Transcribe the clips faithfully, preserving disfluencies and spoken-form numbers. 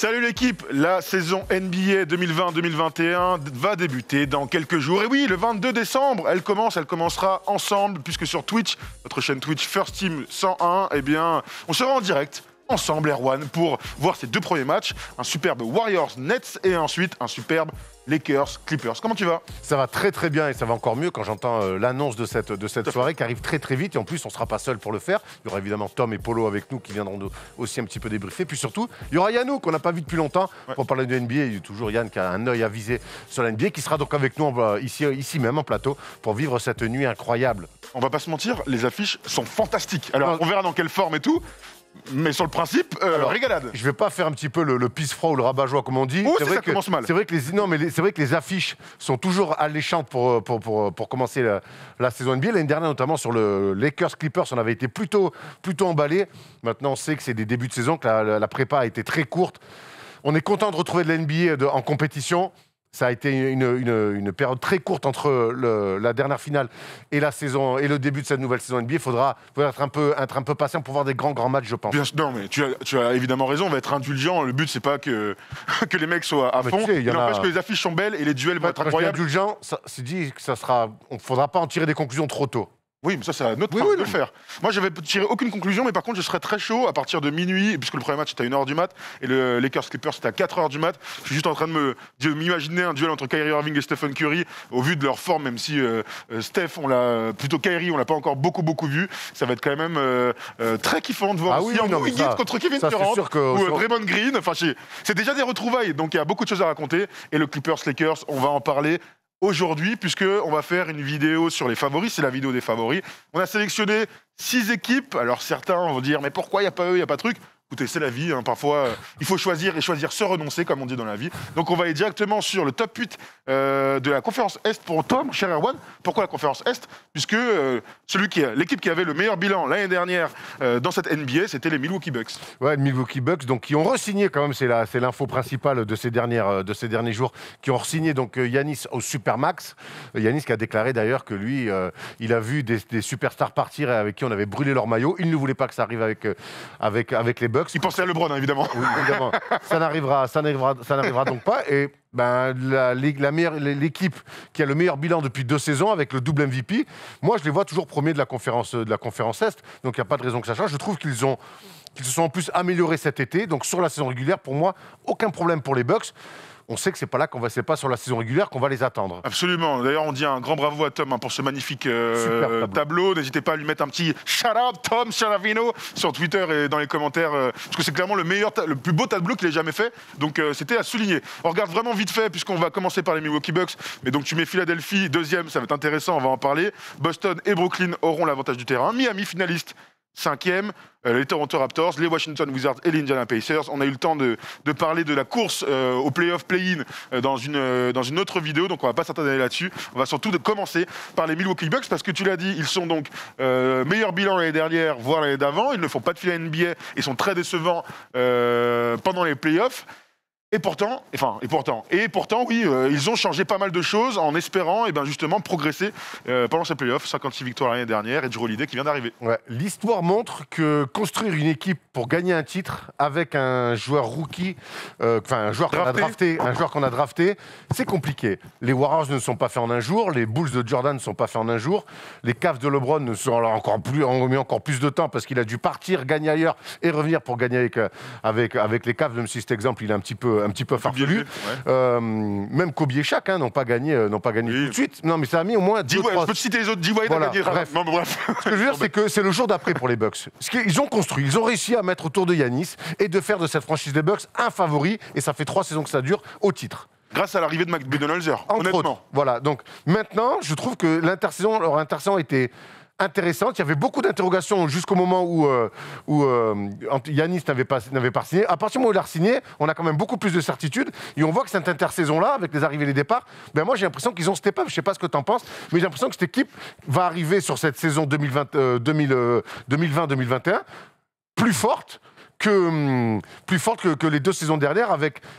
Salut l'équipe, la saison N B A deux mille vingt deux mille vingt et un va débuter dans quelques jours. Et oui, le vingt-deux décembre, elle commence, elle commencera ensemble, puisque sur Twitch, notre chaîne Twitch First Team cent un, eh bien, on sera en direct, ensemble, Erwan, pour voir ces deux premiers matchs. Un superbe Warriors-Nets et ensuite un superbe Lakers-Clippers. Comment tu vas? Ça va très très bien et ça va encore mieux quand j'entends euh, l'annonce de cette, de cette soirée qui arrive très très vite. Et en plus, on ne sera pas seul pour le faire. Il y aura évidemment Tom et Polo avec nous qui viendront de, aussi un petit peu débriefer. Puis surtout, il y aura Yannou qu'on n'a pas vu depuis longtemps ouais. pour parler de N B A. Il y a toujours Yann qui a un œil avisé sur la N B A qui sera donc avec nous en, ici, ici même en plateau pour vivre cette nuit incroyable. On va pas se mentir, les affiches sont fantastiques. Alors, non. on verra dans quelle forme et tout. Mais sur le principe, euh, Alors, régalade. Je vais pas faire un petit peu le, le pisse-froid ou le rabat-joie comme on dit. Oh, c'est vrai ça que, commence mal. C'est vrai que les non, mais les, c'est vrai que les affiches sont toujours alléchantes pour pour pour, pour commencer la, la saison N B A. L'année dernière, notamment sur le Lakers Clippers, on avait été plutôt plutôt emballé. Maintenant, on sait que c'est des débuts de saison, que la, la, la prépa a été très courte. On est content de retrouver de la N B A de, en compétition. Ça a été une, une, une période très courte entre le, la dernière finale et la saison et le début de cette nouvelle saison N B A. Il faudra, faudra être, un peu, être un peu patient pour voir des grands grands matchs, je pense. Bien, non, mais tu as, tu as évidemment raison. On va être indulgent. Le but c'est pas que que les mecs soient à mais fond. Tu sais, il n'empêche a... que les affiches sont belles et les duels vont ouais, être incroyables. Indulgent, ça, c'est dit que ça sera. On ne faudra pas en tirer des conclusions trop tôt. Oui, mais ça, c'est à notre oui, oui, oui, de le faire. Moi, je vais tirer aucune conclusion, mais par contre, je serai très chaud à partir de minuit, puisque le premier match était à une heure du mat, et le Lakers Clippers c'était à quatre heures du mat. Je suis juste en train de, me, de m'imaginer un duel entre Kyrie Irving et Stephen Curry, au vu de leur forme, même si euh, Steph, on l'a, plutôt Kyrie, on l'a pas encore beaucoup, beaucoup vu. Ça va être quand même euh, euh, très kiffant de voir ah aussi oui, un Wiggins contre Kevin Durant, que, ou sur... euh, Draymond Green. Enfin, c'est déjà des retrouvailles, donc il y a beaucoup de choses à raconter. Et le Clippers-Lakers, on va en parler aujourd'hui, puisqu'on va faire une vidéo sur les favoris, c'est la vidéo des favoris. On a sélectionné six équipes. Alors certains vont dire, mais pourquoi il n'y a pas eux, il n'y a pas de truc? Écoutez, c'est la vie, hein. Parfois euh, il faut choisir et choisir se renoncer, comme on dit dans la vie. Donc on va aller directement sur le top huit euh, de la conférence Est pour Tom, cher Erwan. Pourquoi la conférence Est? Puisque euh, celui qui a, l'équipe qui avait le meilleur bilan l'année dernière euh, dans cette N B A, c'était les Milwaukee Bucks. Ouais, les Milwaukee Bucks, donc qui ont re-signé quand même, c'est, la, c'est l'info principale de ces, dernières, de ces derniers jours, qui ont re-signé donc Giannis au Supermax. Giannis qui a déclaré d'ailleurs que lui, euh, il a vu des, des superstars partir avec qui on avait brûlé leur maillot. Il ne voulait pas que ça arrive avec, euh, avec, avec les Bucks. Il pensait à LeBron, hein, évidemment. Oui, évidemment. ça, n'arrivera, ça, n'arrivera, ça n'arrivera donc pas. Et ben, la, la meilleure, l'équipe qui a le meilleur bilan depuis deux saisons avec le double M V P, moi, je les vois toujours premiers de la conférence, de la conférence Est. Donc, il n'y a pas de raison que ça change. Je trouve qu'ils, ont, qu'ils se sont en plus améliorés cet été. Donc, sur la saison régulière, pour moi, aucun problème pour les Bucks. On sait que c'est pas là qu'on va, c'est pas sur la saison régulière qu'on va les attendre. Absolument. D'ailleurs, on dit un grand bravo à Tom hein, pour ce magnifique euh, tableau. tableau. N'hésitez pas à lui mettre un petit shout out Tom Charavino sur Twitter et dans les commentaires, euh, parce que c'est clairement le meilleur, ta- le plus beau tableau qu'il ait jamais fait. Donc euh, c'était à souligner. On regarde vraiment vite fait puisqu'on va commencer par les Milwaukee Bucks. Mais donc tu mets Philadelphie deuxième, ça va être intéressant. On va en parler. Boston et Brooklyn auront l'avantage du terrain. Miami finaliste. Cinquième, euh, les Toronto Raptors, les Washington Wizards et les Indiana Pacers. On a eu le temps de, de parler de la course euh, au playoff play-in euh, dans, une, euh, dans une autre vidéo, donc on va pas s'attarder là-dessus. On va surtout de commencer par les Milwaukee Bucks, parce que tu l'as dit, ils sont donc euh, meilleur bilan l'année dernière, voire l'année d'avant. Ils ne font pas de finale N B A et sont très décevants euh, pendant les playoffs. Et pourtant, enfin, et pourtant, et pourtant, oui, euh, ils ont changé pas mal de choses en espérant, et ben justement, progresser euh, pendant ces playoffs. cinquante-six victoires l'année dernière et Jrue Holiday qui vient d'arriver. Ouais. L'histoire montre que construire une équipe pour gagner un titre avec un joueur rookie, euh, enfin un joueur qu'on a drafté, un joueur qu'on a drafté, c'est compliqué. Les Warriors ne sont pas faits en un jour, les Bulls de Jordan ne sont pas faits en un jour, les Cavs de LeBron ne sont alors encore plus, ont mis encore plus de temps parce qu'il a dû partir, gagner ailleurs et revenir pour gagner avec avec avec les Cavs. Même si cet exemple, il est un petit peu un petit peu farfelu. Ouais. Euh, même Kobe et Shaq hein, n'ont pas gagné, euh, n'ont pas gagné oui. tout de suite. Non, mais ça a mis au moins deux, ouais, trois... Je peux te citer les autres. D-Wade voilà, a gagné. Bref. Non, mais bref. Ce que je veux dire, c'est que c'est le jour d'après pour les Bucks. Ce qu'ils ont construit, ils ont réussi à mettre autour de Giannis et de faire de cette franchise des Bucks un favori. Et ça fait trois saisons que ça dure au titre. Grâce à l'arrivée de Mike Budenholzer, honnêtement. Autres. Voilà. Donc maintenant, je trouve que l'intersaison, leur intersaison était intéressante. Il y avait beaucoup d'interrogations jusqu'au moment où, euh, où euh, Giannis n'avait pas, n'avait pas signé. À partir du moment où il a signé, on a quand même beaucoup plus de certitudes. Et on voit que cette intersaison-là, avec les arrivées et les départs, ben moi j'ai l'impression qu'ils ont step up. Je ne sais pas ce que tu en penses, mais j'ai l'impression que cette équipe va arriver sur cette saison deux mille vingt, euh, deux mille vingt deux mille vingt et un plus forte que, hum, plus forte que, que les deux saisons dernières, avec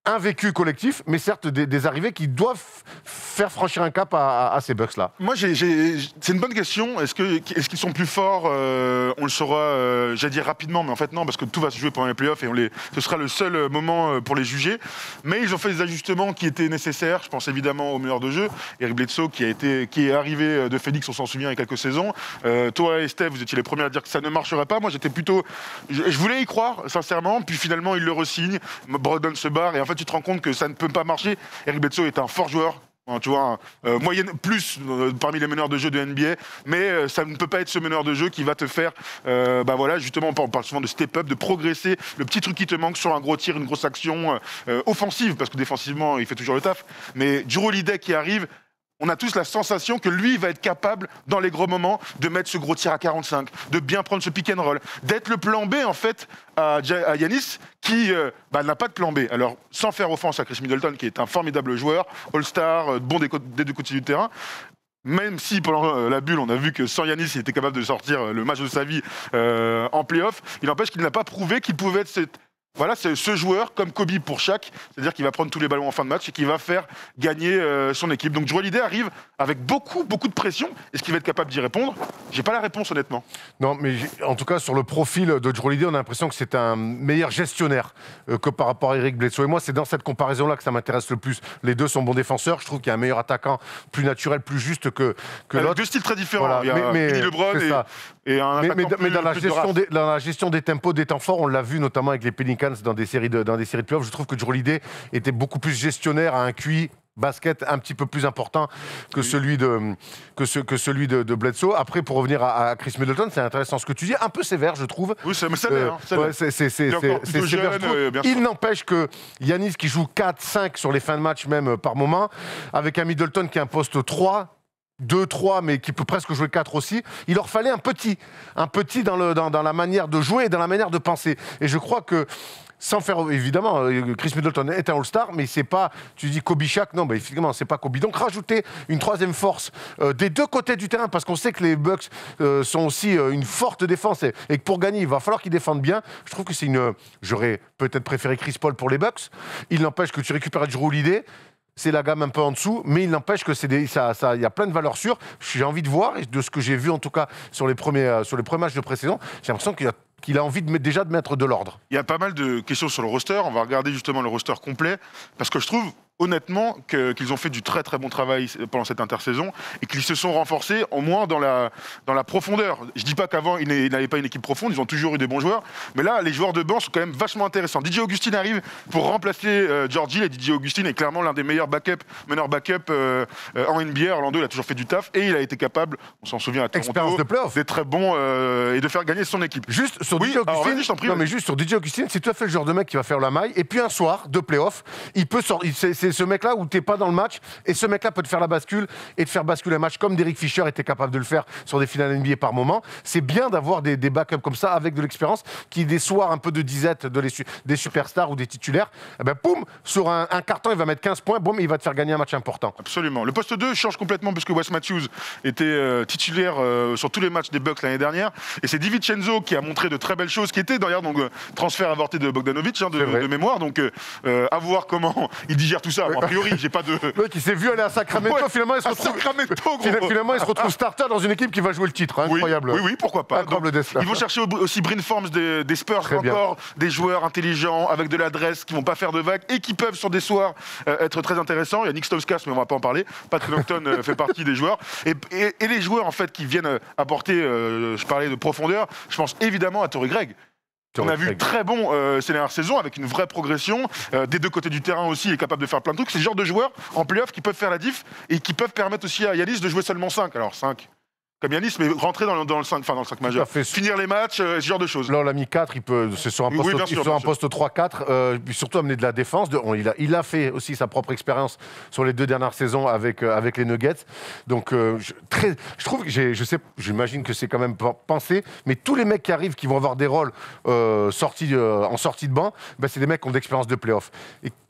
un vécu collectif, mais certes des, des arrivées qui doivent faire franchir un cap à, à, à ces Bucks-là. Moi, j'ai, j'ai, c'est une bonne question. Est-ce, que, est-ce qu'ils sont plus forts euh, On le saura, euh, j'allais dire rapidement, mais en fait non, parce que tout va se jouer pendant les playoffs et on les, ce sera le seul moment pour les juger. Mais ils ont fait des ajustements qui étaient nécessaires. Je pense évidemment au meneur de jeu, Eric Bledsoe, qui, a été, qui est arrivé de Phoenix, on s'en souvient, il y a quelques saisons. Euh, toi et Steph, vous étiez les premiers à dire que ça ne marcherait pas. Moi, j'étais plutôt... Je, je voulais y croire, sincèrement, puis finalement, il le re-signe. Brogdon se barre, et en fait, tu te rends compte que ça ne peut pas marcher. Eric Bledsoe est un fort joueur. Tu vois, euh, moyenne plus euh, parmi les meneurs de jeu de N B A, mais euh, ça ne peut pas être ce meneur de jeu qui va te faire, euh, bah voilà, justement, on parle souvent de step up, de progresser, le petit truc qui te manque sur un gros tir, une grosse action euh, offensive, parce que défensivement, il fait toujours le taf. Mais Jrue Holiday qui arrive, on a tous la sensation que lui va être capable, dans les gros moments, de mettre ce gros tir à quarante-cinq, de bien prendre ce pick and roll, d'être le plan B, en fait, à Giannis, qui euh, bah, n'a pas de plan B. Alors, sans faire offense à Chris Middleton, qui est un formidable joueur, All-Star, euh, bon des, des deux côtés du terrain, même si pendant euh, la bulle, on a vu que sans Giannis, il était capable de sortir euh, le match de sa vie euh, en play-off, il n'empêche qu'il n'a pas prouvé qu'il pouvait être cette... Voilà, c'est ce joueur comme Kobe pour Shaq, c'est-à-dire qu'il va prendre tous les ballons en fin de match et qu'il va faire gagner euh, son équipe. Donc Jrue Holiday arrive avec beaucoup, beaucoup de pression. Est-ce qu'il va être capable d'y répondre ? J'ai pas la réponse, honnêtement. Non, mais en tout cas, sur le profil de Jrue Holiday, on a l'impression que c'est un meilleur gestionnaire euh, que par rapport à Eric Bledsoe. Et moi, c'est dans cette comparaison-là que ça m'intéresse le plus. Les deux sont bons défenseurs. Je trouve qu'il y a un meilleur attaquant, plus naturel, plus juste que, que Avec l'autre. deux styles très différents. Voilà. Il y a mais, mais, LeBron et, et un mais, mais, plus, mais dans, la plus gestion de des, dans la gestion des tempos, des temps forts, on l'a vu notamment avec les Pelicans dans des séries de, dans des séries de playoffs. Je trouve que Jrue Holiday était beaucoup plus gestionnaire, à un Q I basket un petit peu plus important que oui. celui de que, ce, que celui de, de Bledsoe. Après, pour revenir à, à Chris Middleton, c'est intéressant ce que tu dis, un peu sévère, je trouve. Oui, c'est sévère. Euh, ouais, c'est sévère. Euh, Il n'empêche que Giannis, qui joue quatre cinq sur les fins de match même par moment, avec un Middleton qui est un poste trois, deux trois, mais qui peut presque jouer quatre aussi, il leur fallait un petit, un petit dans, le, dans, dans la manière de jouer et dans la manière de penser. Et je crois que sans faire, évidemment, Chris Middleton est un All-Star, mais c'est pas, tu dis Kobe Shaq, non, bah, effectivement, c'est pas Kobe. Donc rajouter une troisième force euh, des deux côtés du terrain, parce qu'on sait que les Bucks euh, sont aussi euh, une forte défense, et, et que pour gagner, il va falloir qu'ils défendent bien. Je trouve que c'est une... J'aurais peut-être préféré Chris Paul pour les Bucks. Il n'empêche que tu récupères Jrue Holiday. C'est la gamme un peu en dessous, mais il n'empêche que c'est des, ça, ça, y a plein de valeurs sûres. J'ai envie de voir, et de ce que j'ai vu en tout cas sur les premiers, euh, sur les premiers matchs de pré-saison, j'ai l'impression qu'il y a qu'il a envie de mettre, déjà de mettre de l'ordre. Il y a pas mal de questions sur le roster. On va regarder justement le roster complet, parce que je trouve honnêtement que, qu'ils ont fait du très très bon travail pendant cette intersaison et qu'ils se sont renforcés au moins dans la, dans la profondeur. Je dis pas qu'avant ils n'avaient pas une équipe profonde, ils ont toujours eu des bons joueurs, mais là les joueurs de banc sont quand même vachement intéressants. D J Augustin arrive pour remplacer euh, George Hill, et D J Augustin est clairement l'un des meilleurs backup, meneurs backup euh, euh, en N B A. Orlando, il a toujours fait du taf et il a été capable, on s'en souvient à Toronto, d'être très bon euh, et de faire gagner son équipe. Juste sur oui, D J Augustin, alors, vas-y, je t'en prie, non, oui. mais juste sur D J Augustin, c'est tout à fait le genre de mec qui va faire la maille, et puis un soir de playoff, il peut sortir. C'est, c'est ce mec-là où t'es pas dans le match, et ce mec-là peut te faire la bascule et te faire basculer un match comme Derek Fisher était capable de le faire sur des finales N B A par moment. C'est bien d'avoir des, des backups comme ça avec de l'expérience, qui des soirs un peu de disette de les, des superstars ou des titulaires, et ben boum, sur un, un carton il va mettre quinze points, boum, il va te faire gagner un match important. Absolument. Le poste deux change complètement puisque Wes Matthews était euh, titulaire euh, sur tous les matchs des Bucks l'année dernière, et c'est DiVincenzo qui a montré de très belles choses, qui était d'ailleurs donc euh, transfert avorté de Bogdanovic hein, de, de mémoire, donc euh, à voir comment il digère tout ça. Bon, a priori, j'ai pas de Le qui s'est vu aller à Sacramento, ouais, finalement il se retrouve Sacramento, gros. Finalement il se retrouve starter dans une équipe qui va jouer le titre, hein, oui, incroyable. Oui, oui, pourquoi pas. Donc, ils vont chercher aussi Bryn Forms des, des Spurs, très encore bien. Des joueurs intelligents avec de l'adresse qui vont pas faire de vagues et qui peuvent sur des soirs euh, être très intéressants. Il y a Nick Stauskas, mais on va pas en parler. Pat Connaughton euh, fait partie des joueurs et, et, et les joueurs en fait qui viennent apporter, euh, je parlais de profondeur. Je pense évidemment à Torrey Craig. On a vu très bon euh, ces dernières saisons avec une vraie progression euh, des deux côtés du terrain aussi, il est capable de faire plein de trucs. C'est le genre de joueurs en play-off qui peuvent faire la diff et qui peuvent permettre aussi à Giannis de jouer seulement cinq. Alors cinq comme Giannis, mais rentrer dans le, dans le cinq, enfin dans le cinq majeur. Finir les matchs, euh, ce genre de choses. Là, on l'a mis quatre, il peut, c'est sur un poste, oui, sûr, sur un poste trois quatre, euh, puis surtout amener de la défense. De, on, il, a, il a fait aussi sa propre expérience sur les deux dernières saisons avec, euh, avec les Nuggets. Donc, euh, je, très, je trouve que, j'ai, je sais, j'imagine que c'est quand même pensé, mais tous les mecs qui arrivent, qui vont avoir des rôles euh, sortis, euh, en sortie de banc, ben, c'est des mecs qui ont d'expérience de play-off. Et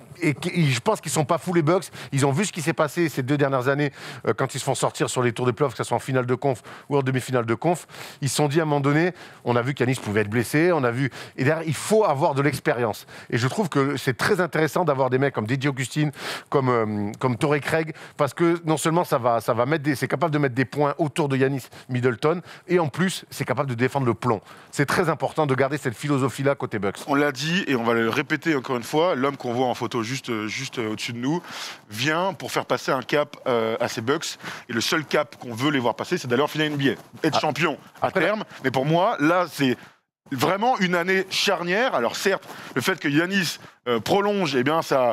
et je pense qu'ils ne sont pas fous les Bucks. Ils ont vu ce qui s'est passé ces deux dernières années euh, quand ils se font sortir sur les tours des playoffs, que ce soit en finale de conf ou en demi-finale de conf. Ils se sont dit à un moment donné, on a vu qu'Yanis pouvait être blessé, on a vu... Et derrière, il faut avoir de l'expérience. Et je trouve que c'est très intéressant d'avoir des mecs comme Didier Augustin, comme, euh, comme Torrey Craig, parce que non seulement ça va, ça va mettre des, c'est capable de mettre des points autour de Giannis Middleton, et en plus, c'est capable de défendre le plomb. C'est très important de garder cette philosophie-là côté Bucks. On l'a dit, et on va le répéter encore une fois, l'homme qu'on voit en photo juste, juste au-dessus de nous vient pour faire passer un cap euh, à ces Bucks. Et le seul cap qu'on veut les voir passer, c'est d'aller en finale N B A. Être ah. champion à Après, terme. Mais pour moi, là, c'est vraiment une année charnière. Alors certes, le fait que Giannis euh, prolonge, eh bien ça...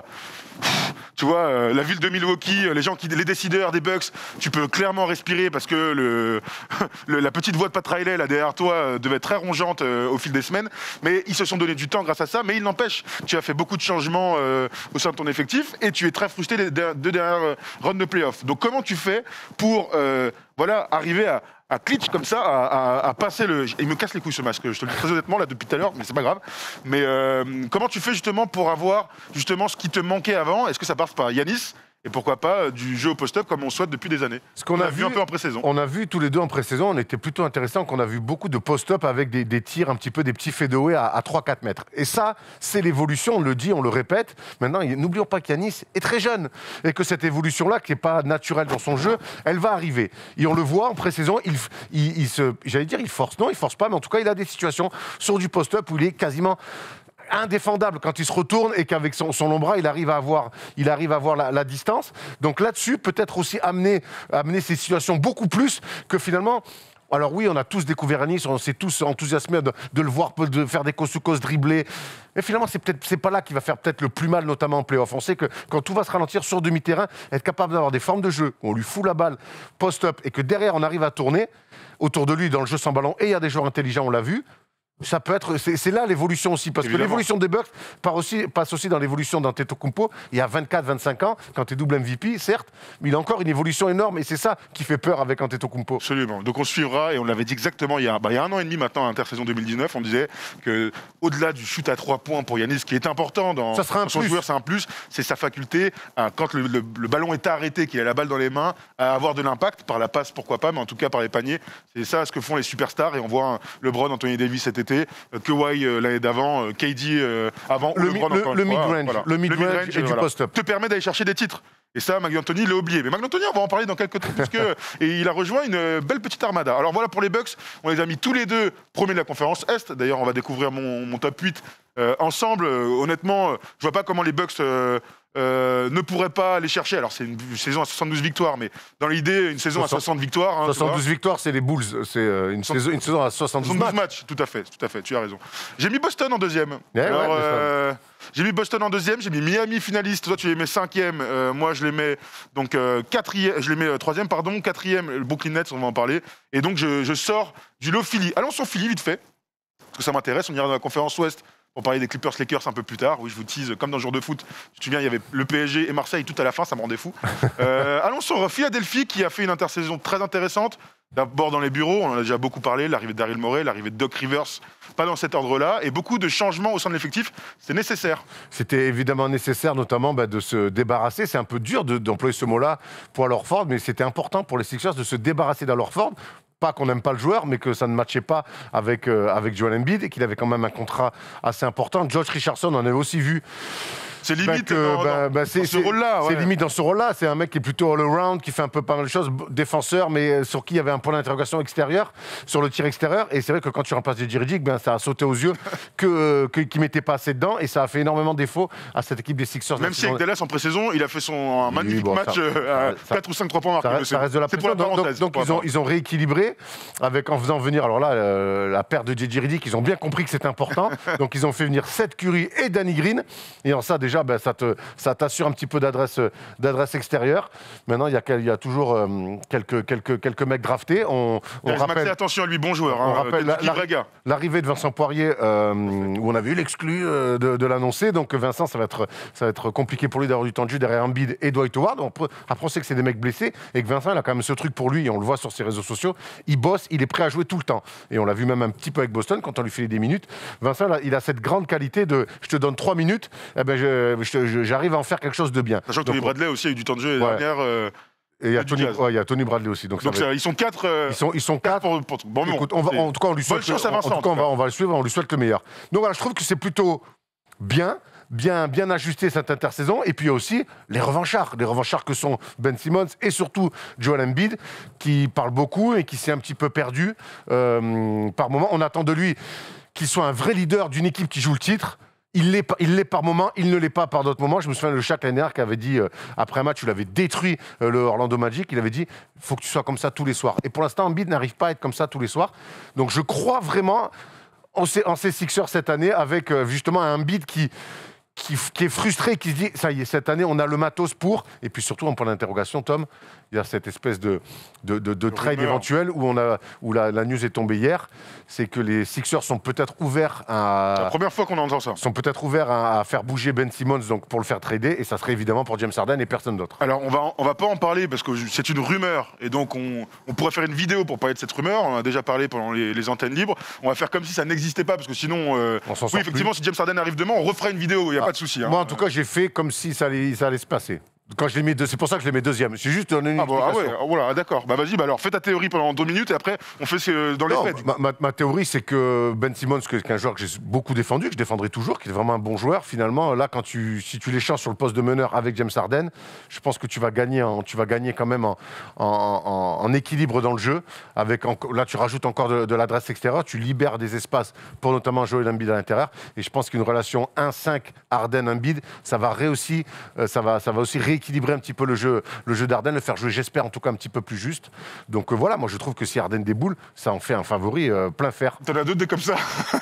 Tu vois, euh, la ville de Milwaukee, les gens qui, les décideurs des Bucks, tu peux clairement respirer parce que le, le, la petite voix de Pat Riley là derrière toi euh, devait être très rongeante euh, au fil des semaines. Mais ils se sont donné du temps grâce à ça. Mais il n'empêche, tu as fait beaucoup de changements euh, au sein de ton effectif et tu es très frustré des deux dernières runs de playoffs. Donc comment tu fais pour euh, voilà, arriver à à Klitsch comme ça, à, à, à passer le... Il me casse les couilles ce masque, je te le dis très honnêtement là depuis tout à l'heure, mais c'est pas grave. Mais euh, comment tu fais justement pour avoir justement ce qui te manquait avant? Est-ce que ça passe par Giannis? Et pourquoi pas du jeu au post-up comme on souhaite depuis des années. Ce qu'on on a, a vu, vu un peu en pré-saison. On a vu tous les deux en pré-saison, on était plutôt intéressant qu'on a vu beaucoup de post-up avec des, des tirs un petit peu, des petits fadeaway à, à trois quatre mètres. Et ça, c'est l'évolution, on le dit, on le répète. Maintenant, n'oublions pas qu'Yanis est très jeune et que cette évolution-là, qui n'est pas naturelle dans son jeu, elle va arriver. Et on le voit en pré-saison, il, il, il se, j'allais dire, il force. Non, il force pas, mais en tout cas, il a des situations sur du post-up où il est quasiment indéfendable quand il se retourne et qu'avec son, son long bras, il arrive à avoir, il arrive à avoir la, la distance. Donc là-dessus, peut-être aussi amener, amener ces situations beaucoup plus que finalement... Alors oui, on a tous découvert Yanis, on s'est tous enthousiasmés de, de le voir de faire des coast-to-coast dribblés. Mais finalement, c'est peut-être c'est pas là qu'il va faire peut-être le plus mal, notamment en play-off. On sait que quand tout va se ralentir sur demi-terrain, être capable d'avoir des formes de jeu où on lui fout la balle post-up et que derrière, on arrive à tourner autour de lui dans le jeu sans ballon. Et il y a des joueurs intelligents, on l'a vu. Ça peut être, c'est, c'est là l'évolution aussi, parce Évidemment. que l'évolution des Bucks passe aussi, passe aussi dans l'évolution d'Antetokounmpo. Il y a vingt-quatre vingt-cinq ans, quand tu es double M V P, certes, mais il a encore une évolution énorme, et c'est ça qui fait peur avec Antetokounmpo. Absolument. Donc on suivra, et on l'avait dit exactement il y a, bah, il y a un an et demi maintenant, à l'intersaison deux mille dix-neuf, on disait qu'au-delà du shoot à trois points pour Yanis, qui est important dans, ça sera un dans son plus. joueur, c'est un plus, c'est sa faculté, à, quand le, le, le ballon est arrêté, qu'il a la balle dans les mains, à avoir de l'impact, par la passe, pourquoi pas, mais en tout cas par les paniers. C'est ça ce que font les superstars, et on voit un, LeBron, Anthony Davis cet été, euh, que Euh, l'année d'avant, euh, K D euh, avant, le, LeBron le, encore le une fois. mid-range, Voilà. le mid-range, le mid-range et, et voilà. du post-up. Te permet d'aller chercher des titres. Et ça, McAnthony l'a oublié. Mais McAnthony, on va en parler dans quelques temps, puisque et il a rejoint une belle petite armada. Alors voilà pour les Bucks, on les a mis tous les deux premiers de la conférence Est. D'ailleurs, on va découvrir mon, mon top huit euh, ensemble. Euh, honnêtement, euh, je vois pas comment les Bucks euh, euh, ne pourraient pas aller chercher. Alors c'est une saison à soixante-douze victoires, mais dans l'idée, une saison soixante, à soixante victoires. Hein, soixante-douze victoires, c'est les Bulls. C'est euh, une, saison, une saison à soixante-douze, soixante-douze matchs. matchs. Tout à fait, tout à fait. Tu as raison. J'ai mis Boston en deuxième. Yeah, Alors, ouais, euh, j'ai mis Boston en deuxième. J'ai mis Miami finaliste. Toi, tu les mets cinquième. Euh, moi, je les mets donc euh, quatrième. Je les mets euh, troisième, pardon. Quatrième, le Brooklyn Nets. On va en parler. Et donc, je, je sors du lot Philly. Allons sur Philly vite fait, parce que ça m'intéresse. On ira dans la conférence Ouest. On parlait des Clippers Lakers un peu plus tard. Oui, je vous tease, comme dans le jour de foot. Je me souviens, il y avait le P S G et Marseille tout à la fin, ça me rendait fou. euh, allons sur Philadelphie, qui a fait une intersaison très intéressante. D'abord dans les bureaux, on en a déjà beaucoup parlé, l'arrivée de Daryl Morey, l'arrivée de Doc Rivers, pas dans cet ordre-là, et beaucoup de changements au sein de l'effectif, c'est nécessaire. C'était évidemment nécessaire, notamment bah, de se débarrasser, c'est un peu dur de, d'employer ce mot-là pour Al Horford, mais c'était important pour les Sixers de se débarrasser d'Al Horford. Pas qu'on n'aime pas le joueur, mais que ça ne matchait pas avec, euh, avec Joel Embiid et qu'il avait quand même un contrat assez important. Josh Richardson en avait aussi vu. C'est limite bah, dans, bah, dans, bah, c'est, dans ce rôle-là. Ouais. C'est limite dans ce rôle-là. C'est un mec qui est plutôt all-around, qui fait un peu pas mal de choses, défenseur, mais sur qui il y avait un point d'interrogation extérieur, sur le tir extérieur. Et c'est vrai que quand tu remplaces J J Redick, ben, ça a sauté aux yeux que, que, qu'il ne mettait pas assez dedans. Et ça a fait énormément de défaut à cette équipe des Sixers. Même si avec Dallas en pré-saison, il a fait son un magnifique oui, bon, match ça, euh, à ça, quatre ou cinq trois points marqués. Ça reste, ça reste de la c'est pour la donc, donc, donc ils, ont, ils ont rééquilibré avec, en faisant venir, alors là, euh, la perte de J J Redick, ils ont bien compris que c'est important. Donc ils ont fait venir Seth Curry et Danny Green. Et en ça, déjà, ben, ça, te, ça t'assure un petit peu d'adresse, d'adresse extérieure. Maintenant, il y a, il y a toujours euh, quelques, quelques, quelques mecs draftés. On, on rappelle, Maxé, attention à lui, bon joueur. On hein, rappelle la, la, l'arrivée de Vincent Poirier, euh, où on avait eu l'exclu euh, de, de l'annoncer. Donc Vincent, ça va, être, ça va être compliqué pour lui d'avoir du temps de jeu derrière Embiid et Dwight Howard. On peut, après, on sait que c'est des mecs blessés et que Vincent, il a quand même ce truc pour lui, et on le voit sur ses réseaux sociaux. Il bosse, il est prêt à jouer tout le temps. Et on l'a vu même un petit peu avec Boston quand on lui fait des minutes. Vincent, là, il a cette grande qualité de je te donne trois minutes, eh ben je, euh, j'arrive à en faire quelque chose de bien. Sachant que Tony Bradley aussi a eu du temps de jeu l'année ouais. dernière. Euh, et il y, ouais, y a Tony Bradley aussi. Donc, donc ça, ils sont quatre. Euh, ils sont, ils sont quatre. Pour, pour, bon, Écoute, on va, en tout cas, on lui souhaite, chance à Vincent, en tout cas, on va, on va le suivre, on lui souhaite le meilleur. Donc voilà, je trouve que c'est plutôt bien. Bien, bien ajusté cette intersaison. Et puis il y a aussi les revanchards. Les revanchards que sont Ben Simmons et surtout Joel Embiid, qui parle beaucoup et qui s'est un petit peu perdu euh, par moment. On attend de lui qu'il soit un vrai leader d'une équipe qui joue le titre. Il l'est, il l'est par moment, il ne l'est pas par d'autres moments. Je me souviens de Shaq l'année dernière qui avait dit, euh, après un match où il avait détruit euh, le Orlando Magic, il avait dit « il faut que tu sois comme ça tous les soirs ». Et pour l'instant, Embiid n'arrive pas à être comme ça tous les soirs. Donc je crois vraiment en ces, en ces Sixers cette année avec euh, justement un Embiid qui... Qui, qui est frustré, qui se dit, ça y est, cette année, on a le matos pour... Et puis surtout, en point d'interrogation, Tom, il y a cette espèce de, de, de, de trade éventuel où, on a, où la, la news est tombée hier, c'est que les Sixers sont peut-être ouverts à... La première fois qu'on entend ça. Sont peut-être ouverts à, à faire bouger Ben Simmons donc pour le faire trader, et ça serait évidemment pour James Harden et personne d'autre. Alors, on va, on va pas en parler parce que c'est une rumeur, et donc on, on pourrait faire une vidéo pour parler de cette rumeur, on en a déjà parlé pendant les, les antennes libres, on va faire comme si ça n'existait pas, parce que sinon... Euh, on s'en oui, effectivement, plus. Si James Harden arrive demain, on refera une vidéo, il n'y a ah, pas de souci. Hein. Moi, en tout cas, j'ai fait comme si ça allait, ça allait se passer. Quand je l'ai mis deux, c'est pour ça que je l'ai mis deuxième. C'est juste une ah, bon, ah ouais, voilà, d'accord. Bah vas-y, bah alors fais ta théorie pendant deux minutes et après on fait ce, dans les faits. Ma, ma, ma théorie, c'est que Ben Simmons, qui est un joueur que j'ai beaucoup défendu, que je défendrai toujours, qui est vraiment un bon joueur. Finalement, là, quand tu, si tu l'échanges sur le poste de meneur avec James Harden, je pense que tu vas gagner, en, tu vas gagner quand même en, en, en, en équilibre dans le jeu. Avec en, là, tu rajoutes encore de, de l'adresse extérieure, tu libères des espaces pour notamment Joel Embiid à l'intérieur. Et je pense qu'une relation un cinq Harden-Embiid, ça va réussi, euh, ça va, ça va aussi rééquilibrer un petit peu le jeu, le jeu d'Harden, le faire jouer, j'espère, en tout cas un petit peu plus juste. Donc euh, voilà, moi je trouve que si Harden déboule, ça en fait un favori euh, plein fer. T'en as d'autres des comme ça.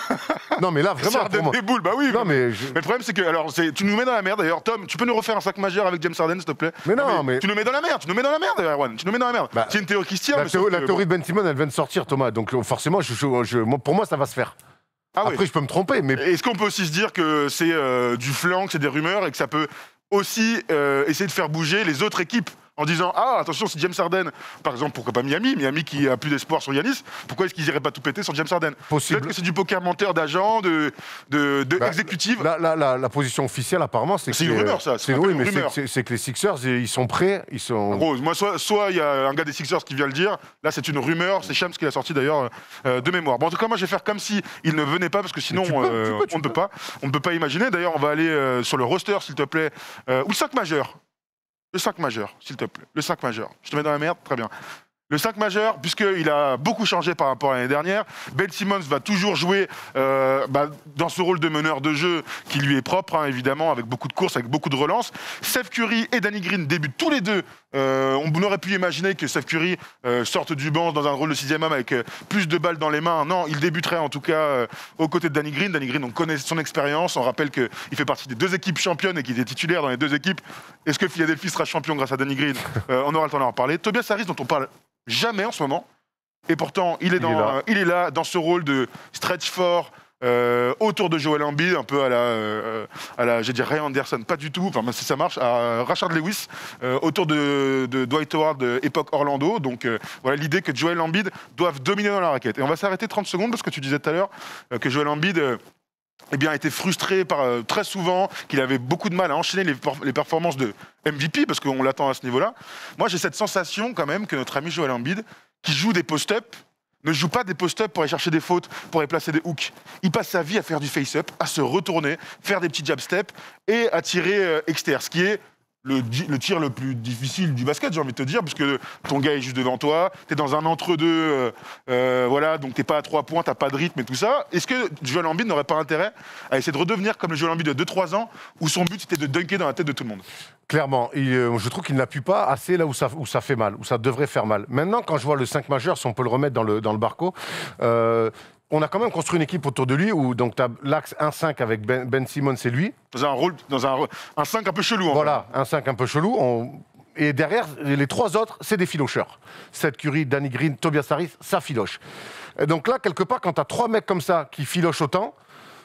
Non mais là, vraiment... Si Harden déboule, bah oui. Non, mais, je... mais le problème c'est que, alors, c'est, tu nous mets dans la merde d'ailleurs. Tom, tu peux nous refaire un sac majeur avec James Harden, s'il te plaît? Mais non, non mais, mais... Tu nous mets dans la merde, tu nous mets dans la merde, Erwan. Tu nous mets dans la merde. Bah, c'est une théorie qui se tient. La, mais théo- la que, théorie bon. de Ben Simmons, elle vient de sortir, Thomas. Donc forcément, je, je, je, pour moi, ça va se faire. Ah, Après, oui. je peux me tromper, mais... Est-ce qu'on peut aussi se dire que c'est euh, du flanc, que c'est des rumeurs et que ça peut aussi euh, essayer de faire bouger les autres équipes en disant « Ah, attention, si James Harden, par exemple, pourquoi pas Miami, Miami qui a plus d'espoir sur Giannis, pourquoi est-ce qu'ils iraient pas tout péter sur James Harden ?» Possible. Peut-être que c'est du poker menteur d'agent, de, de, de bah, exécutive. La, la, la, la position officielle, apparemment, c'est que... C'est une rumeur, ça. C'est, oui, mais c'est, c'est, c'est que les Sixers, ils sont prêts, ils sont... En gros, moi, soit il soit y a un gars des Sixers qui vient le dire, là, c'est une rumeur, c'est Shams qui l'a sorti d'ailleurs euh, de mémoire. Bon, en tout cas, moi, je vais faire comme si il ne venait pas, parce que sinon, peux, euh, tu peux, tu on ne peut pas. On ne peut pas imaginer. D'ailleurs, on va aller euh, sur le roster, s'il te plaît, euh, ou le cinq majeur. Le cinq majeur, s'il te plaît. Le cinq majeur. Je te mets dans la merde, très bien. Le cinq majeur, puisqu'il a beaucoup changé par rapport à l'année dernière. Ben Simmons va toujours jouer euh, bah, dans ce rôle de meneur de jeu qui lui est propre, hein, évidemment, avec beaucoup de courses, avec beaucoup de relances. Steph Curry et Danny Green débutent tous les deux. Euh, on aurait pu imaginer que Steph Curry euh, sorte du banc dans un rôle de sixième homme avec euh, plus de balles dans les mains. Non, il débuterait en tout cas euh, aux côtés de Danny Green. Danny Green, on connaît son expérience. On rappelle qu'il fait partie des deux équipes championnes et qu'il est titulaire dans les deux équipes. Est-ce que Philadelphie sera champion grâce à Danny Green? euh, On aura le temps d'en reparler. Tobias Harris, dont on parle jamais en ce moment. Et pourtant, il est, dans, il est, là. Euh, il est là, dans ce rôle de stretch fort, euh, autour de Joel Embiid, un peu à la, euh, à la j'ai dit Ray Anderson, pas du tout, enfin si ça marche, à Rashard Lewis, euh, autour de, de Dwight Howard, de époque Orlando. Donc euh, voilà l'idée que Joel Embiid doive dominer dans la raquette. Et on va s'arrêter trente secondes, parce que tu disais tout à l'heure euh, que Joel Embiid... Euh, eh bien, a été frustré par, euh, très souvent, qu'il avait beaucoup de mal à enchaîner les, les performances de M V P, parce qu'on l'attend à ce niveau-là. Moi, j'ai cette sensation quand même que notre ami Joel Embiid, qui joue des post-up, ne joue pas des post-up pour aller chercher des fautes, pour aller placer des hooks. Il passe sa vie à faire du face-up, à se retourner, faire des petits jab steps et à tirer euh, externe, ce qui est Le, le tir le plus difficile du basket, j'ai envie de te dire, parce que ton gars est juste devant toi, t'es dans un entre-deux, euh, euh, voilà, donc t'es pas à trois points, t'as pas de rythme et tout ça. Est-ce que Joel Embiid n'aurait pas intérêt à essayer de redevenir comme le Joel Embiid de deux trois ans, où son but c'était de dunker dans la tête de tout le monde? Clairement, il, euh, je trouve qu'il n'appuie pas assez là où ça, où ça fait mal, où ça devrait faire mal. Maintenant, quand je vois le cinq majeur, si on peut le remettre dans le, dans le barco, euh, on a quand même construit une équipe autour de lui où donc tu as l'axe un cinq avec Ben, Ben Simmons et lui. Dans un rôle, dans un, un cinq un peu chelou. En voilà, fait. un cinq un peu chelou. On... Et derrière, les trois autres, c'est des filocheurs. Seth Curry, Danny Green, Tobias Harris, ça filoche. Et donc là, quelque part, quand tu as trois mecs comme ça qui filochent autant,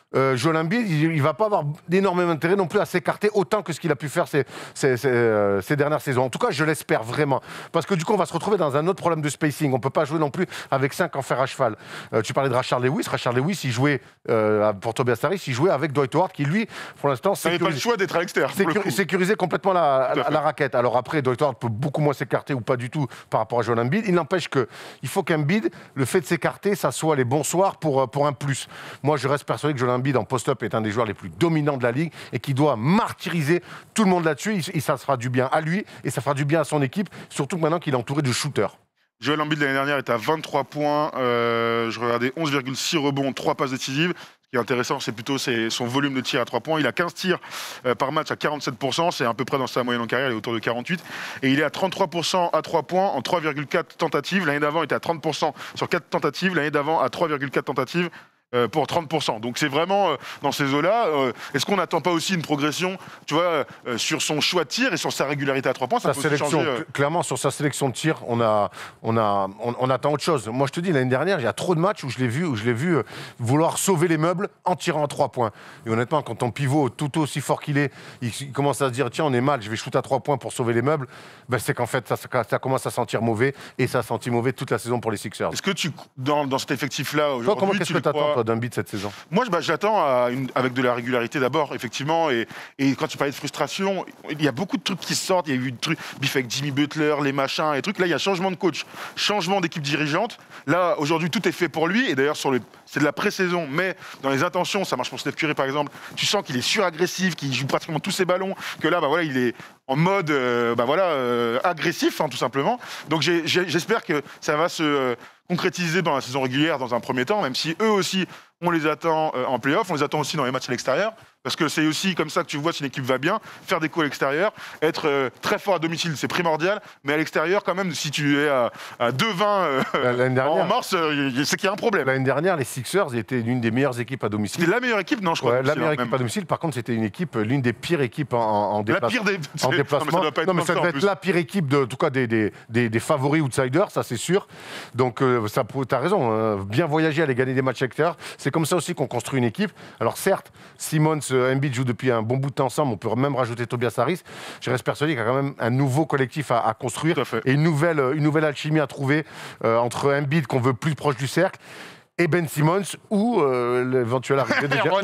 euh, Joel Embiid, il ne va pas avoir d'énormément d'intérêt non plus à s'écarter autant que ce qu'il a pu faire ces, ces, ces, euh, ces dernières saisons. En tout cas, je l'espère vraiment. Parce que du coup, on va se retrouver dans un autre problème de spacing. On ne peut pas jouer non plus avec cinq en fer à cheval. Euh, tu parlais de Rashard Lewis. Rashard Lewis, il jouait, euh, pour Tobias Harris, il jouait avec Dwight Howard qui, lui, pour l'instant, sécurise... pas le choix d'être à l'extérieur. Sécur... sécurisait complètement la, la, la raquette. Alors après, Dwight Howard peut beaucoup moins s'écarter ou pas du tout par rapport à Joel Embiid. Il n'empêche qu'il faut qu'Embiid, le fait de s'écarter, ça soit les bons soirs pour, pour un plus. Moi, je reste persuadé que Joel Embiid en post-up est un des joueurs les plus dominants de la ligue et qui doit martyriser tout le monde là-dessus. Et ça fera du bien à lui et ça fera du bien à son équipe, surtout maintenant qu'il est entouré de shooters. Joel Embiid l'année dernière était à vingt-trois points, euh, je regardais onze virgule six rebonds, trois passes décisives. Ce qui est intéressant, c'est plutôt son volume de tir à trois points. Il a quinze tirs euh, par match à quarante-sept pour cent, c'est à peu près dans sa moyenne en carrière, il est autour de quarante-huit. Et il est à trente-trois pour cent à trois points en trois virgule quatre tentatives. L'année d'avant, il était à trente pour cent sur quatre tentatives. L'année d'avant, à trois virgule quatre tentatives. Euh, pour trente pour cent. Donc c'est vraiment euh, dans ces eaux-là. Euh, Est-ce qu'on n'attend pas aussi une progression, tu vois, euh, sur son choix de tir et sur sa régularité à trois points, ça sa peut sélection, changer, euh... clairement, sur sa sélection de tir, on a, on a, on, on attend autre chose. Moi, je te dis, l'année dernière, il y a trop de matchs où je l'ai vu, où je l'ai vu euh, vouloir sauver les meubles en tirant à trois points. Et honnêtement, quand ton pivot, tout aussi fort qu'il est, il, il commence à se dire, tiens, on est mal, je vais shooter à trois points pour sauver les meubles. Ben, c'est qu'en fait, ça, ça, ça commence à sentir mauvais et ça a senti mauvais toute la saison pour les Sixers. Est-ce que tu, dans, dans cet effectif-là aujourd'hui, comment qu'est-ce que tu attends, toi, d'un beat cette saison? Moi, bah, j'attends avec de la régularité d'abord, effectivement. Et, et quand tu parlais de frustration, il y a beaucoup de trucs qui sortent. Il y a eu des trucs, bif avec Jimmy Butler, les machins, et trucs. Là, il y a changement de coach, changement d'équipe dirigeante. Là, aujourd'hui, tout est fait pour lui. Et d'ailleurs, c'est de la pré-saison, mais dans les intentions, ça marche pour Steph Curry, par exemple. Tu sens qu'il est suragressif, qu'il joue pratiquement tous ses ballons, que là, bah voilà, il est en mode, euh, bah voilà, euh, agressif, hein, tout simplement. Donc, j'espère que ça va se euh, concrétiser dans la saison régulière, dans un premier temps, même si eux aussi, on les attend euh, en play-off, on les attend aussi dans les matchs à l'extérieur, parce que c'est aussi comme ça que tu vois si une équipe va bien, faire des coups à l'extérieur, être euh, très fort à domicile, c'est primordial, mais à l'extérieur, quand même, si tu es à, à deux vingt euh, en mars, euh, c'est qu'il y a un problème. L'année dernière, les Sixers étaient l'une des meilleures équipes à domicile. C'était la meilleure équipe, non, je crois. Ouais, la meilleure équipe même à domicile, par contre, c'était une équipe, l'une des pires éipes en, en, déplace... la pire des... en déplacement. Non, mais ça, non, mais ça devait être la pire équipe, de, en tout cas des, des, des, des favoris outsiders, ça c'est sûr. Donc, euh, tu as raison, euh, bien voyager, aller gagner des matchs extérieurs, c'est comme ça aussi qu'on construit une équipe. Alors certes, Simmons, euh, Embiid jouent depuis un bon bout de temps ensemble, on peut même rajouter Tobias Harris. Je reste persuadé qu'il y a quand même un nouveau collectif à, à construire et une nouvelle, une nouvelle alchimie à trouver euh, entre Embiid qu'on veut plus proche du cercle et Ben Simmons ou euh, l'éventuelle arrivée,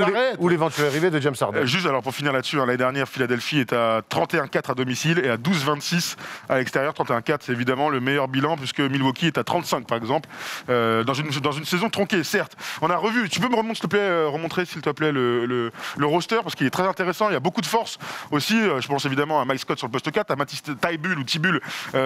arrivée de James Harden. Euh, juste alors pour finir là-dessus, hein, l'année dernière, Philadelphie est à trente et un quatre à domicile et à douze vingt-six à l'extérieur. trente et un quatre, c'est évidemment le meilleur bilan puisque Milwaukee est à trente-cinq par exemple, euh, dans, une, dans une saison tronquée, certes. On a revu, tu peux me remontrer s'il te plaît, euh, remontrer s'il te plaît le, le, le roster parce qu'il est très intéressant, il y a beaucoup de force aussi. Euh, je pense évidemment à Mike Scott sur le poste quatre, à Matisse Thybulle ou Thybulle,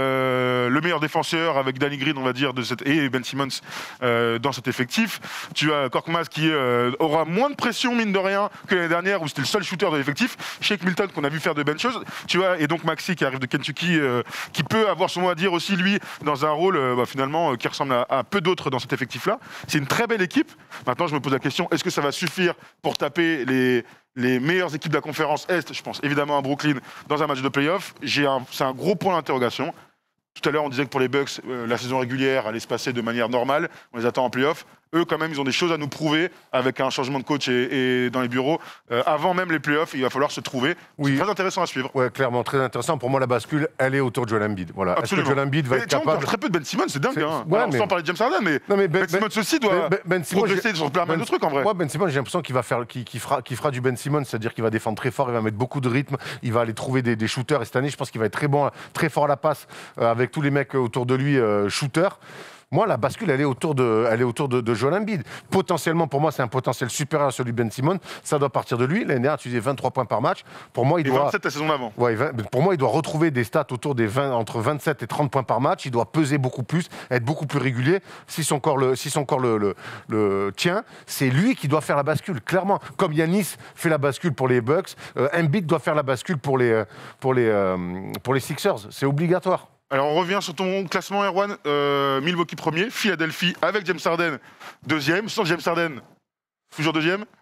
euh, le meilleur défenseur avec Danny Green, on va dire, de cette, et Ben Simmons euh, dans cet effectif. Tu as Korkmaz qui euh, aura moins de pression, mine de rien, que l'année dernière où c'était le seul shooter de l'effectif. Shake Milton qu'on a vu faire de belles choses. Tu vois, et donc Maxi qui arrive de Kentucky, euh, qui peut avoir son mot à dire aussi, lui, dans un rôle euh, bah, finalement euh, qui ressemble à, à peu d'autres dans cet effectif-là. C'est une très belle équipe. Maintenant, je me pose la question, est-ce que ça va suffire pour taper les... les meilleures équipes de la conférence Est? Je pense évidemment à Brooklyn dans un match de play-off. C'est un gros point d'interrogation. Tout à l'heure, on disait que pour les Bucks, euh, la saison régulière allait se passer de manière normale. On les attend en play-off. Eux, quand même, ils ont des choses à nous prouver avec un changement de coach et, et dans les bureaux. Euh, avant même les play-offs, il va falloir se trouver. Oui. C'est très intéressant à suivre. Ouais, clairement, très intéressant. Pour moi, la bascule, elle est autour de Joel Embiid. Voilà. Est-ce que Joel Embiid va mais être capable... On parle très peu de Ben Simmons, c'est dingue. Hein. Ouais, Alors, mais... sans parler de James Harden, mais, non, mais Ben, Ben Simmons aussi doit ben, ben Simmons, progresser sur plein ben, de trucs, en vrai. Moi, Ben Simmons, j'ai l'impression qu'il va faire, qu'il, qu'il fera, qu'il fera du Ben Simmons, c'est-à-dire qu'il va défendre très fort, il va mettre beaucoup de rythme, il va aller trouver des, des shooters. Et cette année, je pense qu'il va être très bon, très fort à la passe euh, avec tous les mecs autour de lui, euh, shooters. Moi, la bascule, elle est autour de, elle est autour de, de Joel Embiid. Potentiellement, pour moi, c'est un potentiel supérieur à celui de Ben Simmons. Ça doit partir de lui. L'année dernière, tu disais vingt-trois points par match. Pour moi, il et doit. vingt-sept la saison d'avant. Ouais, pour moi, il doit retrouver des stats autour des vingt, entre vingt-sept et trente points par match. Il doit peser beaucoup plus, être beaucoup plus régulier. Si son corps le, si son corps le, le, le tient, c'est lui qui doit faire la bascule, clairement. Comme Giannis fait la bascule pour les Bucks, euh, Embiid doit faire la bascule pour les, pour les, euh, pour les Sixers. C'est obligatoire. Alors on revient sur ton classement, Erwan. Euh, Milwaukee premier, Philadelphie avec James Harden deuxième, sans James Harden toujours deuxième.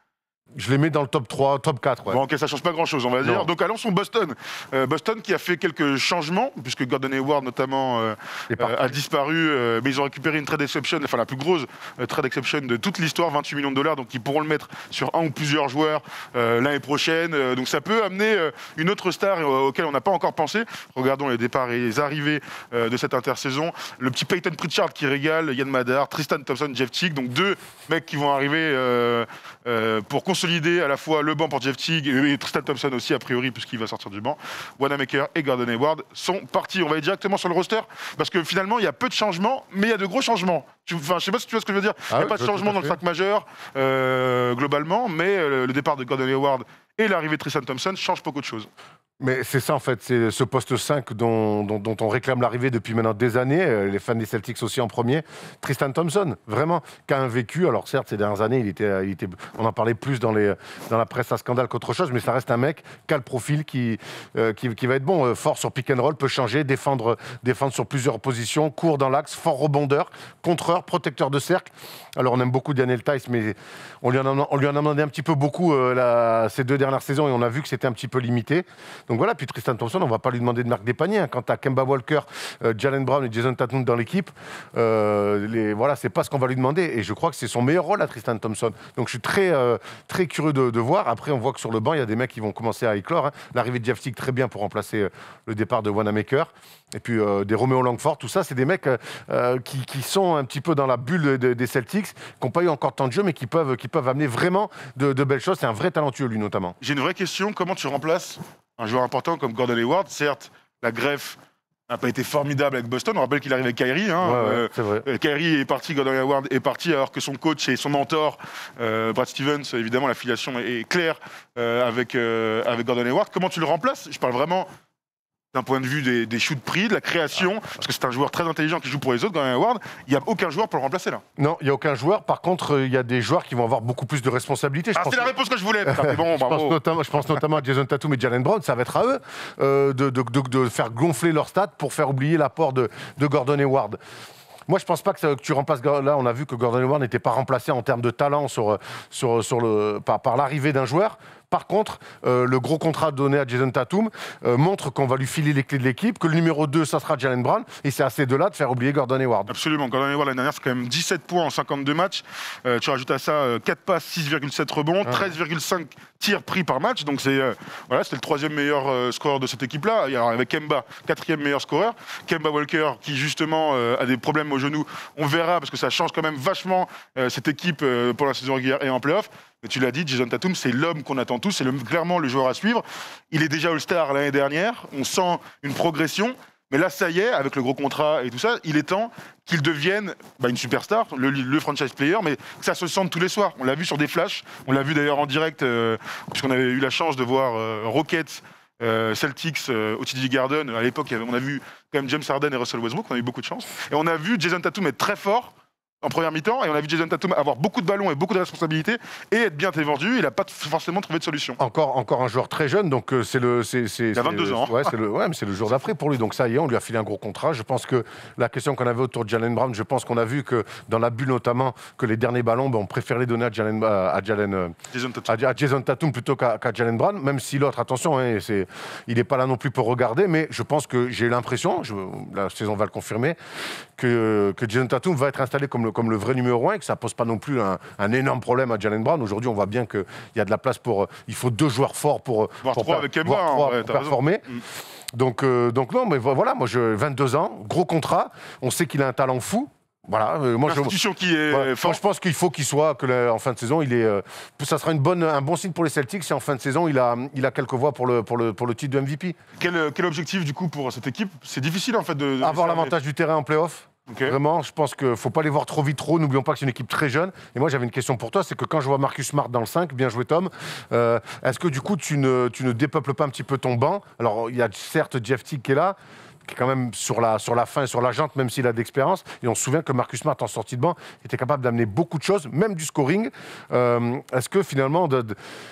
Je les mets dans le top trois, top quatre. Ouais. Bon, ok, ça change pas grand-chose, on va dire. Non. Donc allons sur Boston. Euh, Boston qui a fait quelques changements, puisque Gordon Hayward notamment euh, euh, a disparu, euh, mais ils ont récupéré une trade exception, enfin la plus grosse euh, trade exception de toute l'histoire, vingt-huit millions de dollars, donc ils pourront le mettre sur un ou plusieurs joueurs euh, l'année prochaine. Euh, donc ça peut amener euh, une autre star euh, auquel on n'a pas encore pensé. Regardons les départs et les arrivées euh, de cette intersaison. Le petit Peyton Pritchard qui régale, Yann Madar, Tristan Thompson, Jeff Teague, donc deux mecs qui vont arriver euh, euh, pour consolider à la fois le banc pour Jeff Teague et Tristan Thompson aussi a priori puisqu'il va sortir du banc. Wanamaker et Gordon Hayward sont partis. On va aller directement sur le roster parce que finalement il y a peu de changements mais il y a de gros changements. Enfin, je sais pas si tu vois ce que je veux dire. Ah il n'y a oui, pas de changement dans le cinq majeur euh, globalement, mais euh, le départ de Gordon Hayward et l'arrivée de Tristan Thompson changent beaucoup de choses. Mais c'est ça en fait, c'est ce poste cinq dont, dont, dont on réclame l'arrivée depuis maintenant des années, euh, les fans des Celtics aussi en premier. Tristan Thompson, vraiment, qui a un vécu. Alors certes, ces dernières années, il était, il était, on en parlait plus dans, les, dans la presse à scandale qu'autre chose, mais ça reste un mec qui a le profil, qui, euh, qui, qui va être bon, euh, fort sur pick and roll, peut changer, défendre, défendre sur plusieurs positions, court dans l'axe, fort rebondeur, contreur, protecteur de cercle. Alors on aime beaucoup Daniel Theis, mais on lui en a, on lui en a demandé un petit peu beaucoup euh, la, ces deux dernières saisons et on a vu que c'était un petit peu limité. Donc voilà, puis Tristan Thompson, on ne va pas lui demander de marquer des paniers. Hein. Quant à Kemba Walker, euh, Jaylen Brown et Jason Tatum dans l'équipe, euh, les, voilà, c'est pas ce qu'on va lui demander. Et je crois que c'est son meilleur rôle à Tristan Thompson. Donc je suis très, euh, très curieux de, de voir. Après, on voit que sur le banc, il y a des mecs qui vont commencer à éclore. Hein. L'arrivée de Jeff Teague, très bien pour remplacer euh, le départ de Wanamaker. Et puis euh, des Romeo Langford, tout ça, c'est des mecs euh, qui, qui sont un petit peu dans la bulle de, de, des Celtics, qui n'ont pas eu encore tant de jeu, mais qui peuvent, qui peuvent amener vraiment de, de belles choses. C'est un vrai talentueux, lui, notamment. J'ai une vraie question. Comment tu remplaces un joueur important comme Gordon Hayward? Certes, la greffe n'a pas été formidable avec Boston. On rappelle qu'il arrive avec Kyrie. Hein. Ouais, ouais, euh, c'est vrai. Euh, Kyrie est parti, Gordon Hayward est parti, alors que son coach et son mentor, euh, Brad Stevens, évidemment, la filiation est, est claire euh, avec, euh, avec Gordon Hayward. Comment tu le remplaces? Je parle vraiment d'un point de vue des, des shoots pris, de la création, parce que c'est un joueur très intelligent qui joue pour les autres, Gordon Hayward. Il n'y a aucun joueur pour le remplacer là. Non, il n'y a aucun joueur. Par contre, il y a des joueurs qui vont avoir beaucoup plus de responsabilités. Ah, c'est la réponse que je voulais. Putain, bon, je, pense notamment, je pense notamment à Jason Tatum et Jaylen Brown. Ça va être à eux euh, de, de, de, de faire gonfler leur stats pour faire oublier l'apport de, de Gordon Hayward. Moi, je pense pas que, ça, que tu remplaces. Là, on a vu que Gordon Hayward n'était pas remplacé en termes de talent sur, sur, sur le, par, par l'arrivée d'un joueur. Par contre, euh, le gros contrat donné à Jason Tatum euh, montre qu'on va lui filer les clés de l'équipe, que le numéro deux, ça sera Jaylen Brown, et c'est à ces deux-là de faire oublier Gordon Hayward. Absolument. Gordon Hayward, l'année dernière, c'est quand même dix-sept points en cinquante-deux matchs. Euh, tu rajoutes à ça euh, quatre passes, six virgule sept rebonds, ah. treize virgule cinq tirs pris par match. Donc c'est euh, voilà, c'était le troisième meilleur euh, scoreur de cette équipe-là. Alors, avec Kemba, quatrième meilleur scoreur. Kemba Walker, qui justement euh, a des problèmes au genou. On verra, parce que ça change quand même vachement euh, cette équipe euh, pour la saison régulière et en play-off. Mais tu l'as dit, Jason Tatum, c'est l'homme qu'on attend tous, c'est le, clairement le joueur à suivre. Il est déjà All-Star l'année dernière, on sent une progression. Mais là, ça y est, avec le gros contrat et tout ça, il est temps qu'il devienne bah, une superstar, le, le franchise player, mais que ça se sente tous les soirs. On l'a vu sur des flashs, on l'a vu d'ailleurs en direct, euh, puisqu'on avait eu la chance de voir euh, Rockets, euh, Celtics euh, au T D Garden. À l'époque, on a vu quand même James Harden et Russell Westbrook, on a eu beaucoup de chance. Et on a vu Jason Tatum être très fort en première mi-temps, et on a vu Jason Tatum avoir beaucoup de ballons et beaucoup de responsabilités et être bien défendu. Il n'a pas forcément trouvé de solution. Encore, encore un joueur très jeune, donc euh, c'est le. C'est, c'est, il a vingt-deux ans. Ouais, c'est le, ouais, mais c'est le jour d'après pour lui. Donc ça y est, on lui a filé un gros contrat. Je pense que la question qu'on avait autour de Jaylen Brown, je pense qu'on a vu que dans la bulle notamment, que les derniers ballons, ben, on préfère les donner à Jaylen, à Jaylen, euh, Jason Tatum. à, à Jason Tatum plutôt qu'à, qu'à Jaylen Brown. Même si l'autre, attention, hein, c'est, il n'est pas là non plus pour regarder, mais je pense que j'ai l'impression, je, la saison va le confirmer, que, que Jason Tatum va être installé comme le, comme le vrai numéro un. Que ça ne pose pas non plus un, un énorme problème à Jaylen Brown. Aujourd'hui, on voit bien qu'il y a de la place pour... Euh, il faut deux joueurs forts pour, voir pour, trois avec Kemba, voir trois ouais, pour performer. Mm. Donc, euh, donc non, mais voilà, moi, je, vingt-deux ans, gros contrat. On sait qu'il a un talent fou. Voilà, euh, moi, L'institution je, qui est voilà, forte. Moi, je pense qu'il faut qu'il soit, que la, en fin de saison, il est, euh, ça sera une bonne, un bon signe pour les Celtics si en fin de saison, il a, il a quelques voix pour le, pour le, pour le titre de M V P. Quel, quel objectif, du coup, pour cette équipe? C'est difficile, en fait, de... de avoir l'avantage du terrain en play-off. Okay. Vraiment, je pense qu'il ne faut pas les voir trop vite trop. N'oublions pas que c'est une équipe très jeune. Et moi, j'avais une question pour toi, c'est que quand je vois Marcus Smart dans le cinq, bien joué Tom, euh, est-ce que du coup, tu ne, tu ne dépeuples pas un petit peu ton banc? Alors, il y a certes Jeff Teague qui est là, qui est quand même sur la, sur la fin et sur la jante, même s'il a d'expérience. Et on se souvient que Marcus Smart, en sortie de banc, était capable d'amener beaucoup de choses, même du scoring. Euh, est-ce que finalement... De, de,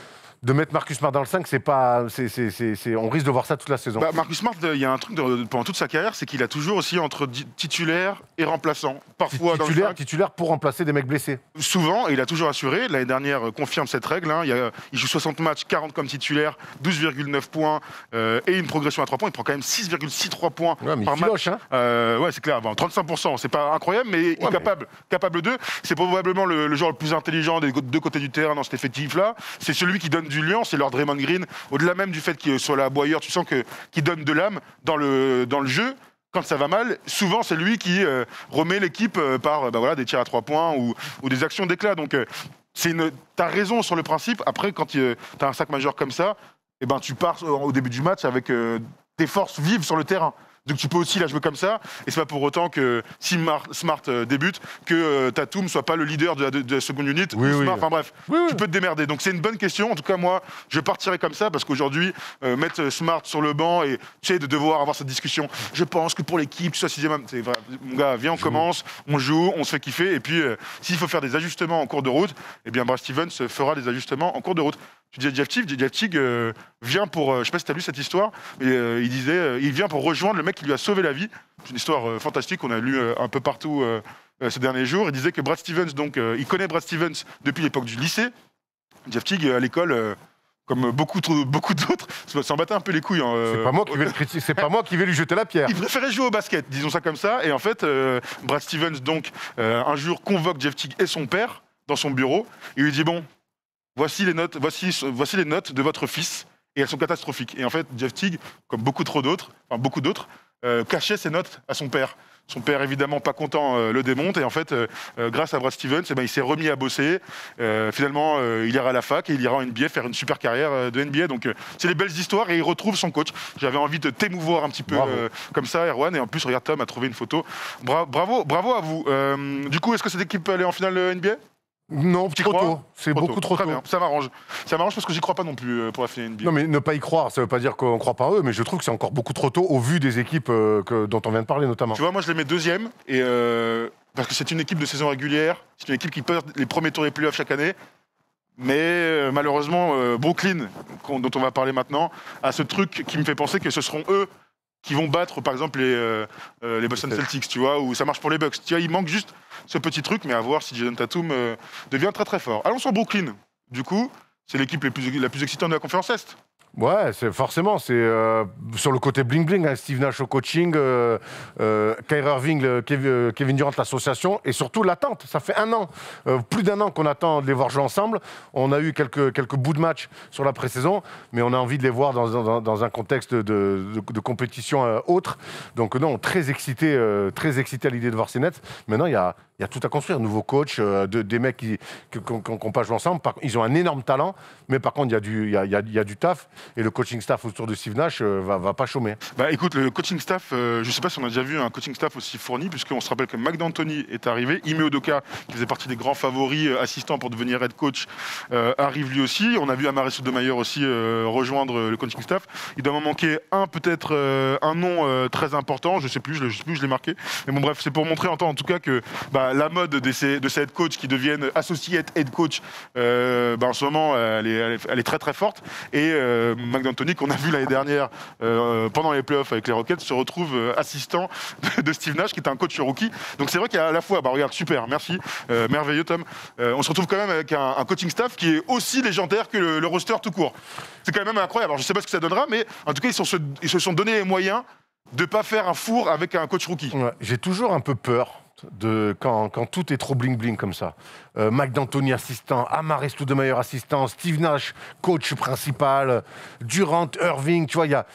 de mettre Marcus Smart dans le cinq, c'est pas, c'est, c'est, c'est, c'est, on risque de voir ça toute la saison. Bah, Marcus Smart, il y a un truc de, pendant toute sa carrière, c'est qu'il a toujours aussi entre titulaire et remplaçant. Parfois titulaire, dans le titulaire pour remplacer des mecs blessés. Souvent, et il a toujours assuré. L'année dernière confirme cette règle. Hein. Il, a, il joue soixante matchs, quarante comme titulaire, douze virgule neuf points euh, et une progression à trois points. Il prend quand même six virgule soixante-trois points ouais, mais par il match. Hein. Euh, ouais, c'est clair. Bon, trente-cinq pour cent, c'est pas incroyable, mais ouais, il est capable, mais... capable d'eux. C'est probablement le, le joueur le plus intelligent des deux côtés du terrain dans cet effectif-là. C'est celui qui donne du lien. C'est leur Draymond Green. Au-delà même du fait qu'il soit là aboyeur, tu sens que qu'il donne de l'âme dans le dans le jeu. Quand ça va mal, souvent c'est lui qui euh, remet l'équipe euh, par bah, voilà, des tirs à trois points ou, ou des actions d'éclat. Donc euh, c'est une... t'as raison sur le principe. Après, quand euh, t'as un sac majeur comme ça, eh ben, tu pars au début du match avec euh, tes forces vives sur le terrain. Donc tu peux aussi la jouer comme ça, et c'est pas pour autant que si Mar- Smart euh, débute, que euh, Tatum soit pas le leader de la, de, de la seconde unit, oui, ou oui. Smart, enfin bref, oui, oui. tu peux te démerder. Donc c'est une bonne question, en tout cas moi, je partirais comme ça, parce qu'aujourd'hui, euh, mettre Smart sur le banc et tu sais, de devoir avoir cette discussion, je pense que pour l'équipe, tu sois sixième, c'est vrai, mon gars, viens, on commence, on joue, on se fait kiffer, et puis euh, s'il faut faire des ajustements en cours de route, eh bien Brad Stevens fera des ajustements en cours de route. Tu disais Jeff Teague, Jeff Teague euh, vient pour, euh, je sais pas si tu as lu cette histoire, mais euh, il disait, euh, il vient pour rejoindre le mec qui lui a sauvé la vie. C'est une histoire euh, fantastique qu'on a lu euh, un peu partout euh, euh, ces derniers jours. Il disait que Brad Stevens, donc, euh, il connaît Brad Stevens depuis l'époque du lycée. Jeff Teague, à l'école, euh, comme beaucoup, beaucoup d'autres, s'en battait un peu les couilles. Hein, euh, c'est pas moi qui vais le critiquer, c'est pas moi qui vais lui jeter la pierre. Il préférait jouer au basket, disons ça comme ça. Et en fait, euh, Brad Stevens, donc, euh, un jour convoque Jeff Teague et son père dans son bureau. Et lui dit, bon, voici les notes, voici, voici les notes de votre fils. Et elles sont catastrophiques. Et en fait, Jeff Teague, comme beaucoup trop d'autres, enfin beaucoup d'autres, euh, cachait ses notes à son père. Son père, évidemment, pas content, euh, le démonte. Et en fait, euh, euh, grâce à Brad Stevens, eh ben, il s'est remis à bosser. Euh, finalement, euh, il ira à la fac et il ira en N B A faire une super carrière euh, de N B A. Donc, euh, c'est les belles histoires et il retrouve son coach. J'avais envie de t'émouvoir un petit peu euh, comme ça, Erwan. Et en plus, regarde, Tom a trouvé une photo. Bra- bravo, bravo à vous. Euh, du coup, est-ce que cette équipe peut aller en finale de N B A ? Non, trop tôt. C'est trop beaucoup tôt. trop Très tôt. Bien. Ça m'arrange. Ça m'arrange parce que j'y crois pas non plus euh, pour la finale N B A. Non, mais ne pas y croire, ça veut pas dire qu'on croit pas en eux, mais je trouve que c'est encore beaucoup trop tôt au vu des équipes euh, que, dont on vient de parler notamment. Tu vois, moi je les mets deuxième et euh, parce que c'est une équipe de saison régulière, c'est une équipe qui perd les premiers tours des playoffs chaque année. Mais euh, malheureusement, euh, Brooklyn, dont on va parler maintenant, a ce truc qui me fait penser que ce seront eux qui vont battre, par exemple, les, euh, les Boston Celtics, tu vois, ou ça marche pour les Bucks. Tu vois, il manque juste ce petit truc, mais à voir si Jason Tatum euh, devient très très fort. Allons sur Brooklyn. Du coup, c'est l'équipe la plus, la plus excitante de la conférence Est. Ouais, c'est forcément, c'est euh, sur le côté bling-bling, hein, Steve Nash au coaching, euh, euh, Kyrie Irving, le, Kevin, Kevin Durant, l'association, et surtout l'attente. Ça fait un an, euh, plus d'un an qu'on attend de les voir jouer ensemble. On a eu quelques, quelques bouts de match sur la pré-saison, mais on a envie de les voir dans, dans, dans un contexte de, de, de compétition euh, autre. Donc non, très excité, euh, très excité à l'idée de voir ces Nets. Maintenant, il y a, il y a tout à construire. Nouveau coach, euh, de, des mecs qui n'ont pas joué ensemble. Par, ils ont un énorme talent, mais par contre, il y a du, il y a, il y a, il y a du taf. Et le coaching staff autour de Steve Nash euh, va, va pas chômer. Bah écoute, le coaching staff, euh, je sais pas si on a déjà vu un coaching staff aussi fourni, puisqu'on se rappelle que Mike D'Antoni est arrivé, Ime Udoka, qui faisait partie des grands favoris euh, assistants pour devenir head coach, euh, arrive lui aussi. On a vu Amar'e Stoudemire aussi euh, rejoindre le coaching staff. Il doit m'en manquer un, peut-être euh, un nom euh, très important, je sais plus, je, je sais plus, je l'ai marqué. Mais bon bref, c'est pour montrer en, temps, en tout cas que bah, la mode de ces, de ces head coach qui deviennent associés head coach, euh, bah, en ce moment, elle est, elle est, elle est très très forte. Et euh, Mike D'Antoni, qu'on a vu l'année dernière euh, pendant les playoffs avec les Rockets, se retrouve euh, assistant de, de Steve Nash, qui est un coach rookie. Donc c'est vrai qu'il y a à la fois, bah regarde, super, merci, euh, merveilleux Tom. Euh, on se retrouve quand même avec un, un coaching staff qui est aussi légendaire que le, le roster tout court. C'est quand même incroyable. Alors je sais pas ce que ça donnera, mais en tout cas ils, sont, ils se sont donné les moyens de pas faire un four avec un coach rookie. Ouais, j'ai toujours un peu peur. De, quand, quand tout est trop bling-bling comme ça. Euh, Mike D'Antoni assistant, Amar'e Stoudemire assistant, Steve Nash coach principal, Durant, Irving, tu vois, il y a...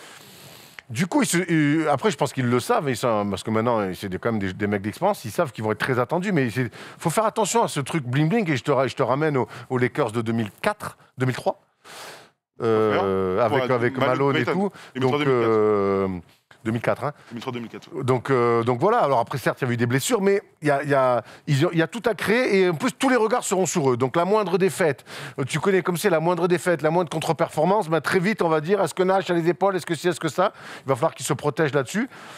Du coup, ils se, euh, après, je pense qu'ils le savent, ils savent, parce que maintenant, c'est quand même des, des mecs d'expérience, ils savent qu'ils vont être très attendus, mais il faut faire attention à ce truc bling-bling, et je te, je te ramène aux, aux Lakers de deux mille quatre, deux mille trois, euh, avec, ouais, avec Malone et tout. Donc, euh, deux mille quatre, hein. deux mille trois deux mille quatre. Donc, euh, donc voilà, alors après certes il y a eu des blessures, mais il y a, y, a, y a tout à créer et en plus tous les regards seront sur eux. Donc la moindre défaite, tu connais comme c'est la moindre défaite, la moindre contre-performance, ben, très vite on va dire est-ce que Nash a les épaules, est-ce que c'est, est-ce que ça, il va falloir qu'ils se protègent là-dessus.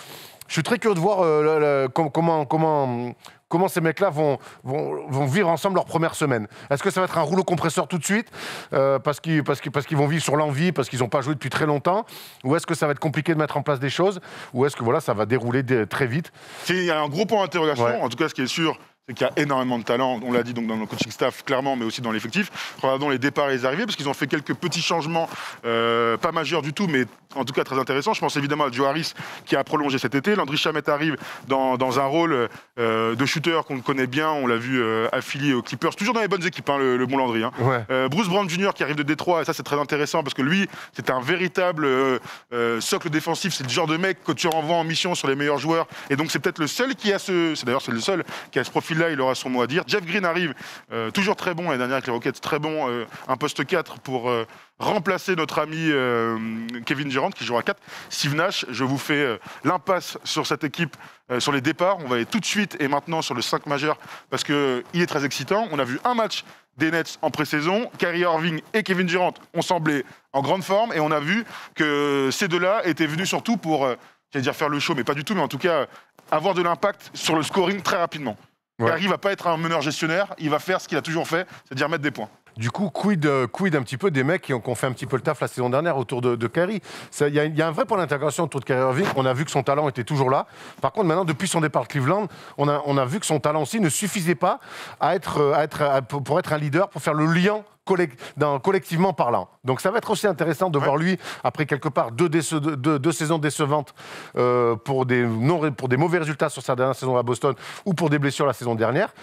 Je suis très curieux de voir euh, la, la, comment, comment, comment ces mecs-là vont, vont, vont vivre ensemble leur première semaine. Est-ce que ça va être un rouleau compresseur tout de suite euh, parce qu'ils parce qu'ils, parce qu'ils vont vivre sur l'envie, parce qu'ils n'ont pas joué depuis très longtemps? Ou est-ce que ça va être compliqué de mettre en place des choses? Ou est-ce que voilà, ça va dérouler dé, très vite? Il y a un gros point d'interrogation. Ouais. En tout cas, ce qui est sûr, c'est qu'il y a énormément de talent. On l'a dit donc dans le coaching staff, clairement, mais aussi dans l'effectif. Regardons les départs et les arrivées, parce qu'ils ont fait quelques petits changements, euh, pas majeurs du tout, mais en tout cas très intéressants. Je pense évidemment à Joe Harris, qui a prolongé cet été. Landry Shamet arrive dans, dans un rôle euh, de shooter qu'on connaît bien. On l'a vu euh, affilié aux Clippers, toujours dans les bonnes équipes, hein, le, le bon Landry. Hein. Ouais. Euh, Bruce Brown junior qui arrive de Détroit, et ça c'est très intéressant, parce que lui, c'est un véritable euh, euh, socle défensif. C'est le genre de mec que tu renvoies en mission sur les meilleurs joueurs. Et donc c'est peut-être le seul qui a ce... C'est d'ailleurs c'est le seul qui a ce profil-là, il aura son mot à dire. Jeff Green arrive, euh, toujours très bon, l'année dernière avec les Rockets, très bon, euh, un poste quatre pour euh, remplacer notre ami euh, Kevin Durant qui jouera quatre. Steve Nash, je vous fais euh, l'impasse sur cette équipe, euh, sur les départs. On va aller tout de suite et maintenant sur le cinq majeur parce qu'il est très excitant. On a vu un match des Nets en pré-saison. Kyrie Irving et Kevin Durant ont semblé en grande forme et on a vu que ces deux-là étaient venus surtout pour, euh, j'allais dire faire le show, mais pas du tout, mais en tout cas avoir de l'impact sur le scoring très rapidement. Ouais. Kyrie va pas être un meneur gestionnaire, il va faire ce qu'il a toujours fait, c'est-à-dire mettre des points. Du coup, quid, euh, quid un petit peu des mecs qui ont, qui ont fait un petit peu le taf la saison dernière autour de, de Kyrie. Il y, y a un vrai point d'intégration autour de Kyrie Irving. On a vu que son talent était toujours là. Par contre, maintenant, depuis son départ de Cleveland, on a, on a vu que son talent aussi ne suffisait pas à être, à être, à, pour être un leader, pour faire le lien collect, dans, collectivement parlant. Donc ça va être aussi intéressant de ouais. voir lui, après quelque part deux, déce, deux, deux saisons décevantes euh, pour, des non, pour des mauvais résultats sur sa dernière saison à Boston ou pour des blessures la saison dernière.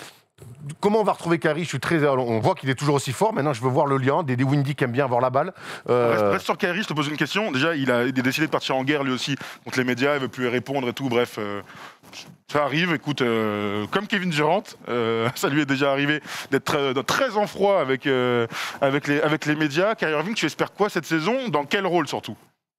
Comment on va retrouver Kyrie? Je suis très... On voit qu'il est toujours aussi fort. Maintenant, je veux voir le lien. Des, des Windy qui aiment bien avoir la balle. Euh... Reste, reste sur Kyrie, je te pose une question. Déjà, il a, il a décidé de partir en guerre lui aussi contre les médias. Il ne veut plus y répondre et tout. Bref, euh, ça arrive. Écoute, euh, comme Kevin Durant, euh, ça lui est déjà arrivé d'être très, très en froid avec, euh, avec, les, avec les médias. Kyrie Irving, tu espères quoi cette saison? Dans quel rôle surtout?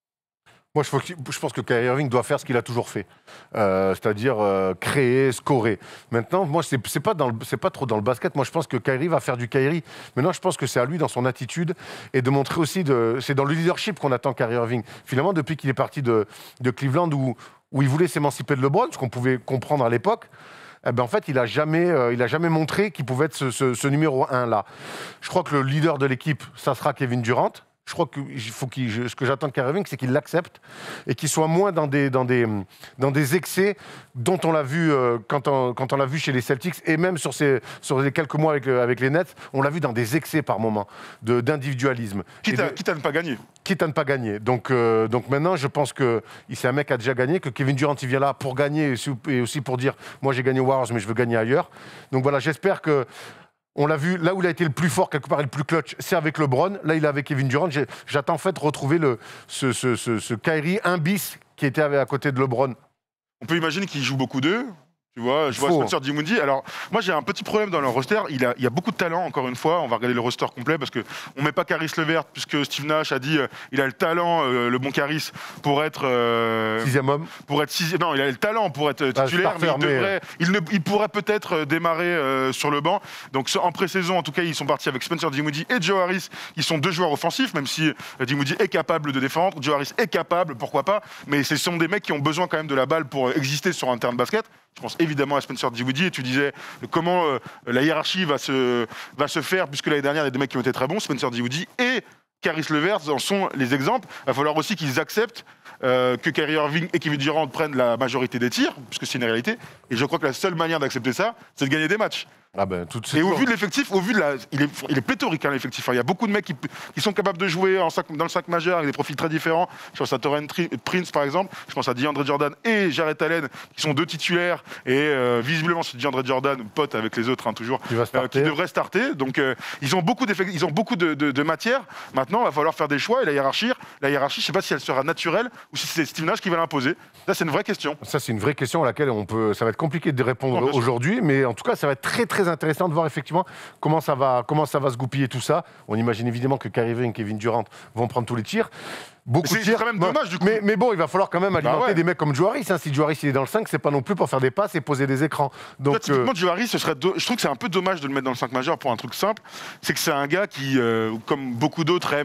Moi, je pense que Kyrie Irving doit faire ce qu'il a toujours fait, euh, c'est-à-dire euh, créer, scorer. Maintenant, moi, c'est, c'est pas dans le, c'est pas trop dans le basket. Moi, je pense que Kyrie va faire du Kyrie. Maintenant, je pense que c'est à lui dans son attitude et de montrer aussi, de, c'est dans le leadership qu'on attend Kyrie Irving. Finalement, depuis qu'il est parti de, de Cleveland où, où il voulait s'émanciper de LeBron, ce qu'on pouvait comprendre à l'époque. Eh ben en fait, il n'a jamais, euh, il a jamais montré qu'il pouvait être ce, ce, ce numéro un là. Je crois que le leader de l'équipe, ça sera Kevin Durant. Je crois que faut qu'il, je, ce que j'attends de Kyrie Irving, c'est qu'il l'accepte et qu'il soit moins dans des, dans des, dans des excès dont on l'a vu euh, quand, on, quand on l'a vu chez les Celtics et même sur, ces, sur les quelques mois avec, avec les Nets, on l'a vu dans des excès par moment de, d'individualisme. Quitte à, de, quitte à ne pas gagner. Quitte à ne pas gagner. Donc, euh, donc maintenant, je pense que c'est un mec qui a déjà gagné, que Kevin Durant il vient là pour gagner et aussi, et aussi pour dire moi j'ai gagné aux Warriors mais je veux gagner ailleurs. Donc voilà, j'espère que on l'a vu, là où il a été le plus fort, quelque part, et le plus clutch, c'est avec LeBron. Là, il est avec Kevin Durant. J'ai, j'attends en fait retrouver le, ce, ce, ce, ce Kyrie un bis qui était à côté de LeBron. On peut imaginer qu'il joue beaucoup d'eux. Tu vois, je vois Spencer Dinwiddie. Alors, moi, j'ai un petit problème dans le roster. Il, a, il y a beaucoup de talent, encore une fois. On va regarder le roster complet parce qu'on ne met pas Caris LeVert, puisque Steve Nash a dit euh, il a le talent, euh, le bon Caris, pour être. Euh, sixième homme. Pour être sixième. Non, il a le talent pour être titulaire, ah, mais, il, devrait, il, ne, il pourrait peut-être démarrer euh, sur le banc. Donc, en pré-saison, en tout cas, ils sont partis avec Spencer Dinwiddie et Joe Harris. Ils sont deux joueurs offensifs, même si euh, Dinwiddie est capable de défendre. Joe Harris est capable, pourquoi pas. Mais ce sont des mecs qui ont besoin quand même de la balle pour exister sur un terrain de basket. Je pense évidemment à Spencer Dinwiddie et tu disais comment euh, la hiérarchie va se, va se faire puisque l'année dernière il y a des mecs qui ont été très bons, Spencer Dinwiddie et Caris LeVert en sont les exemples. Il va falloir aussi qu'ils acceptent euh, que Kyrie Irving et Kevin Durant prennent la majorité des tirs, puisque c'est une réalité. Et je crois que la seule manière d'accepter ça, c'est de gagner des matchs. Ah ben, tout et au vu de l'effectif, au vu de la, il est, il est pléthorique hein, l'effectif. Il y a beaucoup de mecs qui, qui sont capables de jouer en cinq, dans le cinq majeur avec des profils très différents. Je pense à Taurean Prince par exemple. Je pense à DeAndre Jordan et Jarrett Allen qui sont deux titulaires et euh, visiblement c'est DeAndre Jordan pote avec les autres hein, toujours qui, euh, qui devrait starter. Donc euh, ils ont beaucoup d'effectifs, ils ont beaucoup de, de, de matière. Maintenant, il va falloir faire des choix et la hiérarchie, la hiérarchie, je sais pas si elle sera naturelle ou si c'est Steve Nash qui va l'imposer. Là, c'est une vraie question. Ça, c'est une vraie question à laquelle on peut. Ça va être compliqué de répondre non, aujourd'hui, mais en tout cas, ça va être très très intéressant de voir effectivement comment ça va, comment ça va se goupiller tout ça. On imagine évidemment que Kyrie Irving et Kevin Durant vont prendre tous les tirs. Beaucoup c'est, de tirs. C'est quand même dommage du coup. Mais, mais bon, il va falloir quand même alimenter bah ouais. des mecs comme Joe Harris. Hein. Si Joe Harris il est dans le cinq, c'est pas non plus pour faire des passes et poser des écrans. Donc, toi, typiquement, euh... Joe Harris, ce serait do... je trouve que c'est un peu dommage de le mettre dans le cinq majeur pour un truc simple. C'est que c'est un gars qui, euh, comme beaucoup d'autres, aime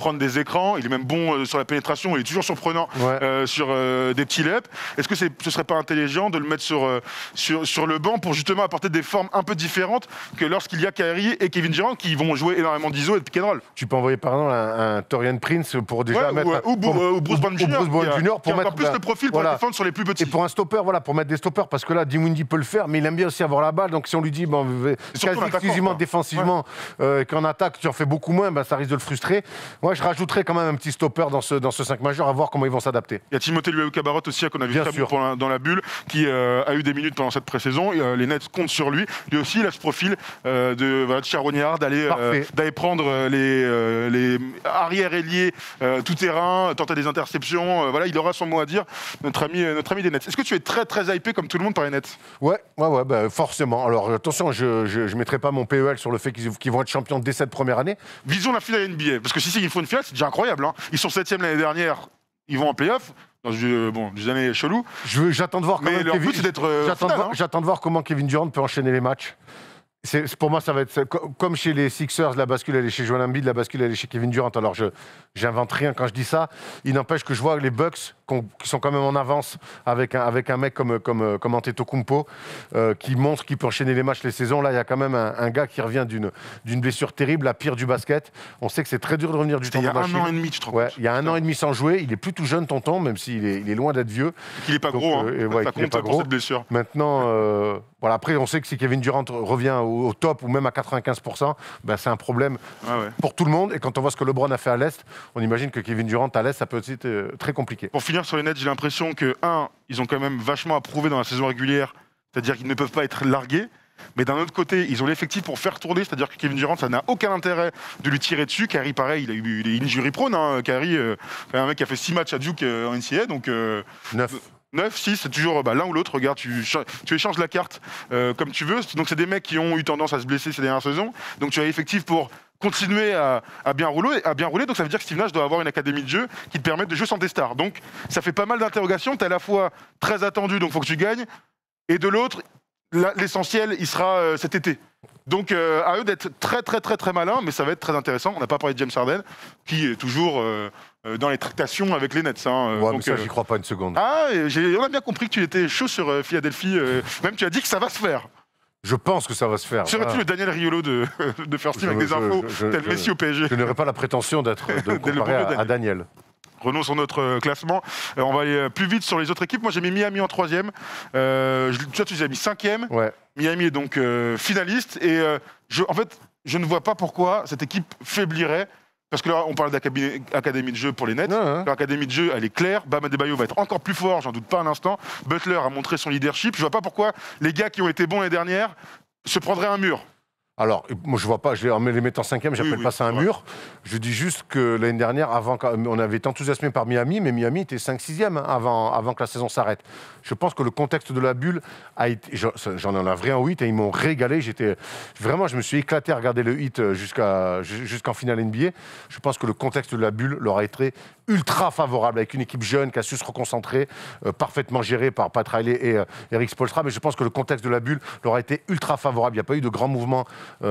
prendre des écrans. Il est même bon euh, sur la pénétration. Il est toujours surprenant ouais. euh, sur euh, des petits layups. Est-ce que c'est, ce serait pas intelligent de le mettre sur, euh, sur, sur le banc pour justement apporter des formes un peu différentes que lorsqu'il y a Kyrie et Kevin Durant qui vont jouer énormément d'I S O et de pick and roll? Tu peux envoyer par exemple un, un Torian Prince pour déjà ouais, mettre... Ou, ou, pour, ou Bruce Brown Junior, Bruce Brown Junior pour qui a mettre encore plus la, le profil pour voilà. défendre sur les plus petits. Et pour un stopper, voilà, pour mettre des stoppers, parce que là, Dinwiddie peut le faire, mais il aime bien aussi avoir la balle. Donc si on lui dit, bon, quasi exclusivement défensivement, ouais. euh, qu'en attaque, tu en fais beaucoup moins, ben, ça risque de le frustrer. Moi, je rajouterais quand même un petit stopper dans ce, dans ce cinq majeur, à voir comment ils vont s'adapter. Il y a Timothée Luwawu-Cabarrot aussi, qu'on a vu très bon la, dans la bulle, qui euh, a eu des minutes pendant cette pré-saison. Euh, les Nets comptent sur lui. Lui aussi, il a ce profil euh, de, voilà, de charognard, d'aller euh, d'aller prendre les, euh, les arrières ailiers euh, tout terrain, tenter des interceptions. Euh, voilà, il aura son mot à dire, notre ami, notre ami des Nets. Est-ce que tu es très très hypé comme tout le monde par les Nets? Ouais, ouais, ouais, bah, forcément. Alors attention, je ne mettrai pas mon P E L sur le fait qu'ils qu'ils vont être champions dès cette première année. Visons la finale N B A, parce que si, si ils font une finale, c'est déjà incroyable. Hein. Ils sont septième l'année dernière, ils vont en play-off. Dans euh, bon, des années cheloues. J'attends de voir. Mais leur but, c'est d'être. Euh, J'attends de, hein. de voir comment Kevin Durant peut enchaîner les matchs. C'est, pour moi, ça va être comme chez les Sixers, la bascule elle est chez Joel Embiid, la bascule elle est chez Kevin Durant. Alors, je j'invente rien quand je dis ça. Il n'empêche que je vois les Bucks qui sont quand même en avance avec un, avec un mec comme, comme, comme Antetokounmpo euh, qui montre qu'il peut enchaîner les matchs, les saisons. Là, il y a quand même un, un gars qui revient d'une, d'une blessure terrible, la pire du basket. On sait que c'est très dur de revenir du temps. Il y a un an et demi, tu te rends ouais, compte. Il y a un an et demi sans jouer. Il est plus tout jeune, tonton, même s'il est, il est loin d'être vieux. Il n'est pas Donc, gros. Hein. Euh, ouais, ça compte pas pour gros. cette blessure. Maintenant, euh, voilà, après, on sait que si Kevin Durant revient au, au top ou même à quatre-vingt-quinze pour cent, ben, c'est un problème ah ouais. pour tout le monde. Et quand on voit ce que LeBron a fait à l'Est, on imagine que Kevin Durant à l'Est, ça peut être euh, très compliqué. Pour finir sur les Nets, j'ai l'impression que, un, ils ont quand même vachement approuvé dans la saison régulière, c'est-à-dire qu'ils ne peuvent pas être largués. Mais d'un autre côté, ils ont l'effectif pour faire tourner, c'est-à-dire que Kevin Durant, ça n'a aucun intérêt de lui tirer dessus. Kyrie, pareil, il, a eu, il est injury prone. Hein. Kyrie, euh, un mec qui a fait six matchs à Duke euh, en N C A A, donc... Euh, neuf. neuf, six, c'est toujours bah, l'un ou l'autre. Regarde, tu, tu échanges la carte euh, comme tu veux. Donc c'est des mecs qui ont eu tendance à se blesser ces dernières saisons. Donc tu as l'effectif pour continuer à, à, bien rouler, à bien rouler. Donc ça veut dire que Steve Nash doit avoir une académie de jeu qui te permette de jouer sans tes stars. Donc ça fait pas mal d'interrogations. Tu es à la fois très attendu, donc il faut que tu gagnes. Et de l'autre, l'essentiel, il sera euh, cet été. Donc euh, à eux d'être très très très très malins, mais ça va être très intéressant. On n'a pas parlé de James Harden, qui est toujours euh, dans les tractations avec les Nets. Hein. Ouais, donc, mais ça, euh... j'y crois pas une seconde. Ah, j'ai... on a bien compris que tu étais chaud sur euh, Philadelphie. Euh... Même tu as dit que ça va se faire. Je pense que ça va se faire. Serais-tu ah. le Daniel Riolo de, de First Team avec des infos je, je, tel je, Messi au P S G? Je n'aurais pas la prétention d'être de comparer à, à Daniel. Renons sur notre euh, classement. Euh, on va aller plus vite sur les autres équipes. Moi, j'ai mis Miami en troisième. Euh, toi, tu les as mis cinquième. Ouais. Miami est donc euh, finaliste. Et euh, je, en fait, je ne vois pas pourquoi cette équipe faiblirait. Parce que là, on parle d'académie de jeu pour les Nets. Hein. L'académie de jeu, elle est claire. Bam Adebayo va être encore plus fort, j'en doute pas un instant. Butler a montré son leadership. Je vois pas pourquoi les gars qui ont été bons l'année dernière se prendraient un mur. Alors, moi, je vois pas, je les, les mettant cinquième, j'appelle oui, oui, pas ça un vrai. mur. Je dis juste que l'année dernière, avant, on avait été enthousiasmé par Miami, mais Miami était cinq sixième avant, avant que la saison s'arrête. Je pense que le contexte de la bulle a été. J'en ai un vrai en huit et ils m'ont régalé. J'étais vraiment, je me suis éclaté à regarder le hit jusqu'à, jusqu'en finale N B A. Je pense que le contexte de la bulle leur a été ultra favorable, avec une équipe jeune qui a su se reconcentrer, euh, parfaitement gérée par Pat Riley et euh, Eric Spoelstra. Mais je pense que le contexte de la bulle leur a été ultra favorable. Il n'y a pas eu de grands mouvements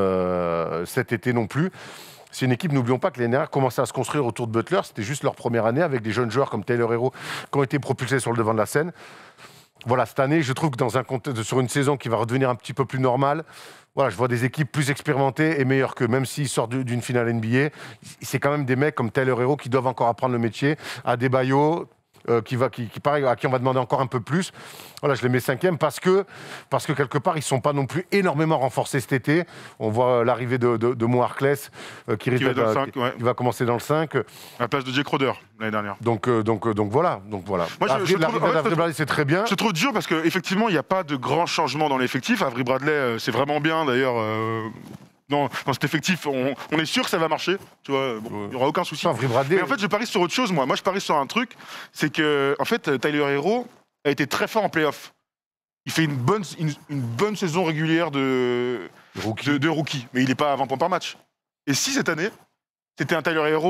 euh, cet été non plus. C'est une équipe, n'oublions pas que l'année dernière commençait à se construire autour de Butler. C'était juste leur première année avec des jeunes joueurs comme Taylor Hero qui ont été propulsés sur le devant de la scène. Voilà, cette année, je trouve que dans un contexte, sur une saison qui va redevenir un petit peu plus normale, voilà, je vois des équipes plus expérimentées et meilleures qu'eux. Même s'ils sortent d'une finale N B A, c'est quand même des mecs comme Taylor Hero qui doivent encore apprendre le métier. Adebayo, euh, qui va, qui, qui pareil, à qui on va demander encore un peu plus. Voilà, je les mets cinquième parce que, parce que quelque part, ils ne sont pas non plus énormément renforcés cet été. On voit l'arrivée de, de, de Mo Harkless euh, qui, qui, va dans le cinq, ouais. qui va commencer dans le cinq. À la place de Jay Crowder l'année dernière. Donc, euh, donc, euh, donc voilà. Donc, voilà. Moi, je, je l'arrivée trouve, d'Avery Bradley, c'est très bien. Je trouve dur parce qu'effectivement, il n'y a pas de grands changements dans l'effectif. Avery Bradley, euh, c'est vraiment bien d'ailleurs. Euh... Dans, dans cet effectif, on, on est sûr que ça va marcher. Tu vois, bon, il n'y aura aucun souci. Mais en fait, je parie sur autre chose, moi. Moi, je parie sur un truc, c'est que, en fait, Tyler Hero a été très fort en play-off. Il fait une bonne, une, une bonne saison régulière de rookie. De, de rookie, mais il n'est pas à vingt points par match. Et si cette année, c'était un Tyler Hero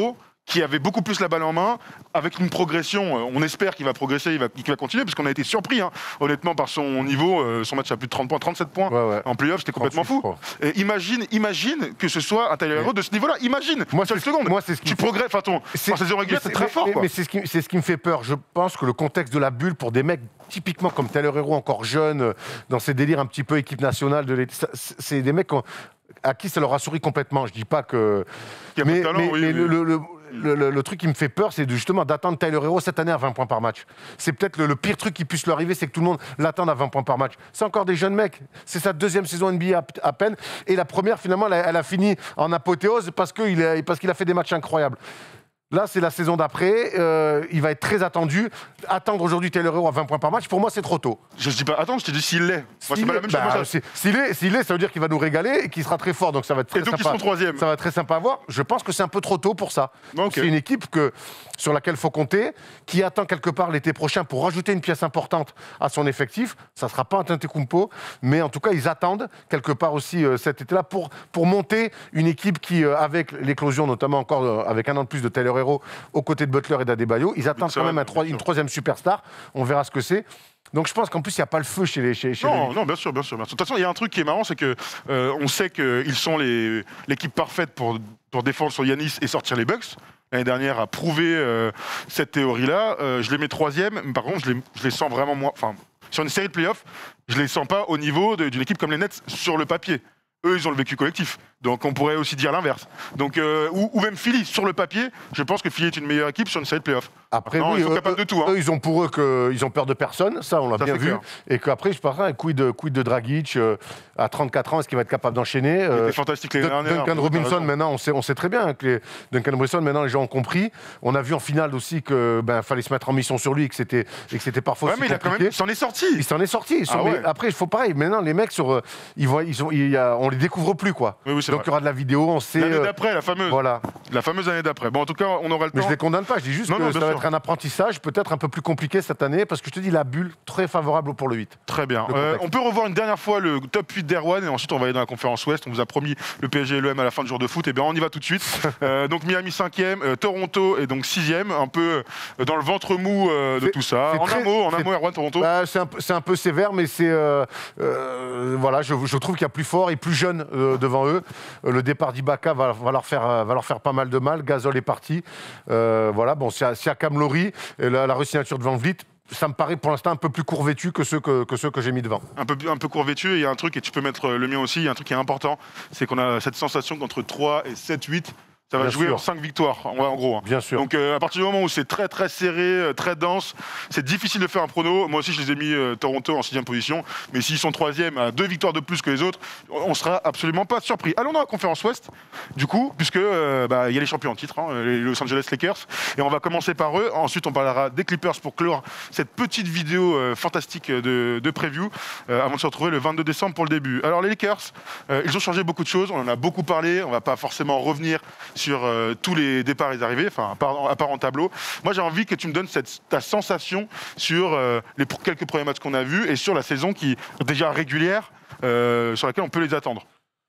qui avait beaucoup plus la balle en main, avec une progression. On espère qu'il va progresser, il va, qu'il va continuer, parce qu'on a été surpris, hein, honnêtement, par son niveau. Euh, son match à plus de trente points, trente-sept points ouais, ouais. en play-off, c'était complètement fou. Et imagine, imagine que ce soit un Tyler Herro de ce niveau-là. Imagine, moi, seule seconde. Moi, c'est ce qui tu progresses, enfin, ton en saison régulière, c'est très mais, fort. Mais, quoi. mais c'est ce, qui, ce qui me fait peur. Je pense que le contexte de la bulle pour des mecs typiquement comme Tyler Herro, encore jeune, dans ses délires un petit peu équipe nationale, de c'est des mecs à qui ça leur a souri complètement. Je dis pas que. Il y a mais, talent, mais, oui, mais oui. Le, le, le, le, le, le truc qui me fait peur, c'est justement d'attendre Tyler Herro cette année à vingt points par match. C'est peut-être le, le pire truc qui puisse lui arriver, c'est que tout le monde l'attende à vingt points par match. C'est encore des jeunes mecs. C'est sa deuxième saison N B A à, à peine. Et la première, finalement, elle a, elle a fini en apothéose parce qu'il a, parce qu'il a fait des matchs incroyables. Là, c'est la saison d'après. Euh, il va être très attendu. Attendre aujourd'hui Tyler Herro à vingt points par match, pour moi, c'est trop tôt. Je ne dis pas attends, je te dis s'il l'est. Moi, c'est pas la même bah, chose. Ça... S'il est, s'il est, ça veut dire qu'il va nous régaler et qu'il sera très fort. Donc ça va être très et donc, sympa. ils seront troisième. Ça va être très sympa à voir. Je pense que c'est un peu trop tôt pour ça. Okay. C'est une équipe que, sur laquelle il faut compter, qui attend quelque part l'été prochain pour rajouter une pièce importante à son effectif. Ça ne sera pas un Antetokounmpo, mais en tout cas, ils attendent quelque part aussi euh, cet été-là pour, pour monter une équipe qui, euh, avec l'éclosion, notamment encore euh, avec un an de plus de Tyler Herro aux côtés de Butler et d'Adebayo, ils attendent quand même un troi- une troisième superstar. On verra ce que c'est. Donc je pense qu'en plus, il n'y a pas le feu chez les chez, chez Non, les... non, bien sûr, bien sûr, bien sûr. De toute façon, il y a un truc qui est marrant, c'est que euh, on sait qu'ils sont les, l'équipe parfaite pour, pour défendre sur Giannis et sortir les Bucks. L'année dernière a prouvé euh, cette théorie-là. Euh, je les mets troisième, mais par contre, je les, je les sens vraiment moins... Enfin, sur une série de playoffs, je les sens pas au niveau de, d'une équipe comme les Nets sur le papier. Eux, ils ont le vécu collectif. Donc, on pourrait aussi dire l'inverse. Donc, euh, ou, ou même Philly, sur le papier, je pense que Philly est une meilleure équipe sur une série de playoffs. Après, non, oui, ils sont eux, capables de tout. Hein. Eux, ils ont pour eux qu'ils ont peur de personne, ça, on l'a ça bien vu. Clair. Et qu'après, je parlerai un quid de, quid de Dragic euh, à trente-quatre ans, est-ce qu'il va être capable d'enchaîner euh, C'était fantastique l'année dernière. Duncan Robinson, maintenant, on sait, on sait très bien que les, Duncan Robinson, maintenant, les gens ont compris. On a vu en finale aussi qu'il ben, fallait se mettre en mission sur lui et que c'était, et que c'était parfois ouais, mais il, a quand même, il s'en est sorti. Il s'en est sorti. Ils sont, ah, ouais. Après, il faut pareil. Maintenant, les mecs, sur, ils vont, ils sont, ils, on les découvre plus, quoi. Oui, oui, donc, il y aura de la vidéo, on sait. L'année d'après, la fameuse. Voilà. La fameuse année d'après. Bon, en tout cas, on aura le temps. Mais je les condamne pas. Je dis juste non, que non, ça va sûr. être un apprentissage peut-être un peu plus compliqué cette année, parce que je te dis, la bulle, très favorable pour le huit. Très bien. Euh, on peut revoir une dernière fois le top huit d'Erwan, et ensuite on va aller dans la conférence Ouest. On vous a promis le P S G et l'O M à la fin du jour de foot, et bien on y va tout de suite. euh, donc Miami cinquième, euh, Toronto est donc sixième, un peu euh, dans le ventre mou euh, de tout ça. En très, un mot, en un mot, Erwan, Toronto bah, c'est, un, c'est un peu sévère, mais c'est... Euh, euh, voilà, je, je trouve qu'il y a plus fort et plus jeune euh, devant eux. Euh, le départ d'Ibaka va, va, leur faire, va leur faire pas mal de mal. Gasol est parti. Euh, voilà, bon, Siakam Lowry, et la, la re-signature de Van Vliet, ça me paraît pour l'instant un peu plus court vêtu que ceux que, que, ceux que j'ai mis devant. Un peu, un peu court vêtu, et il y a un truc, et tu peux mettre le mien aussi, il y a un truc qui est important, c'est qu'on a cette sensation qu'entre trois et sept huit, ça va Bien jouer sûr. en cinq victoires, en, en gros. Hein. Bien sûr. Donc euh, à partir du moment où c'est très très serré, très dense, c'est difficile de faire un prono. Moi aussi, je les ai mis euh, Toronto en sixième position, mais s'ils sont troisième à deux victoires de plus que les autres, on sera absolument pas surpris. Allons dans la conférence Ouest, du coup, puisque euh, bah, y a les champions en titre, hein, les Los Angeles Lakers, et on va commencer par eux. Ensuite, on parlera des Clippers pour clore cette petite vidéo euh, fantastique de, de preview, euh, avant de se retrouver le vingt-deux décembre pour le début. Alors les Lakers, euh, ils ont changé beaucoup de choses. On en a beaucoup parlé. On va pas forcément revenir sur euh, tous les départs et les arrivées, enfin à part, à part en tableau. Moi j'ai envie que tu me donnes cette, ta sensation sur euh, les quelques premiers matchs qu'on a vus et sur la saison qui est déjà régulière, euh, sur laquelle on peut les attendre.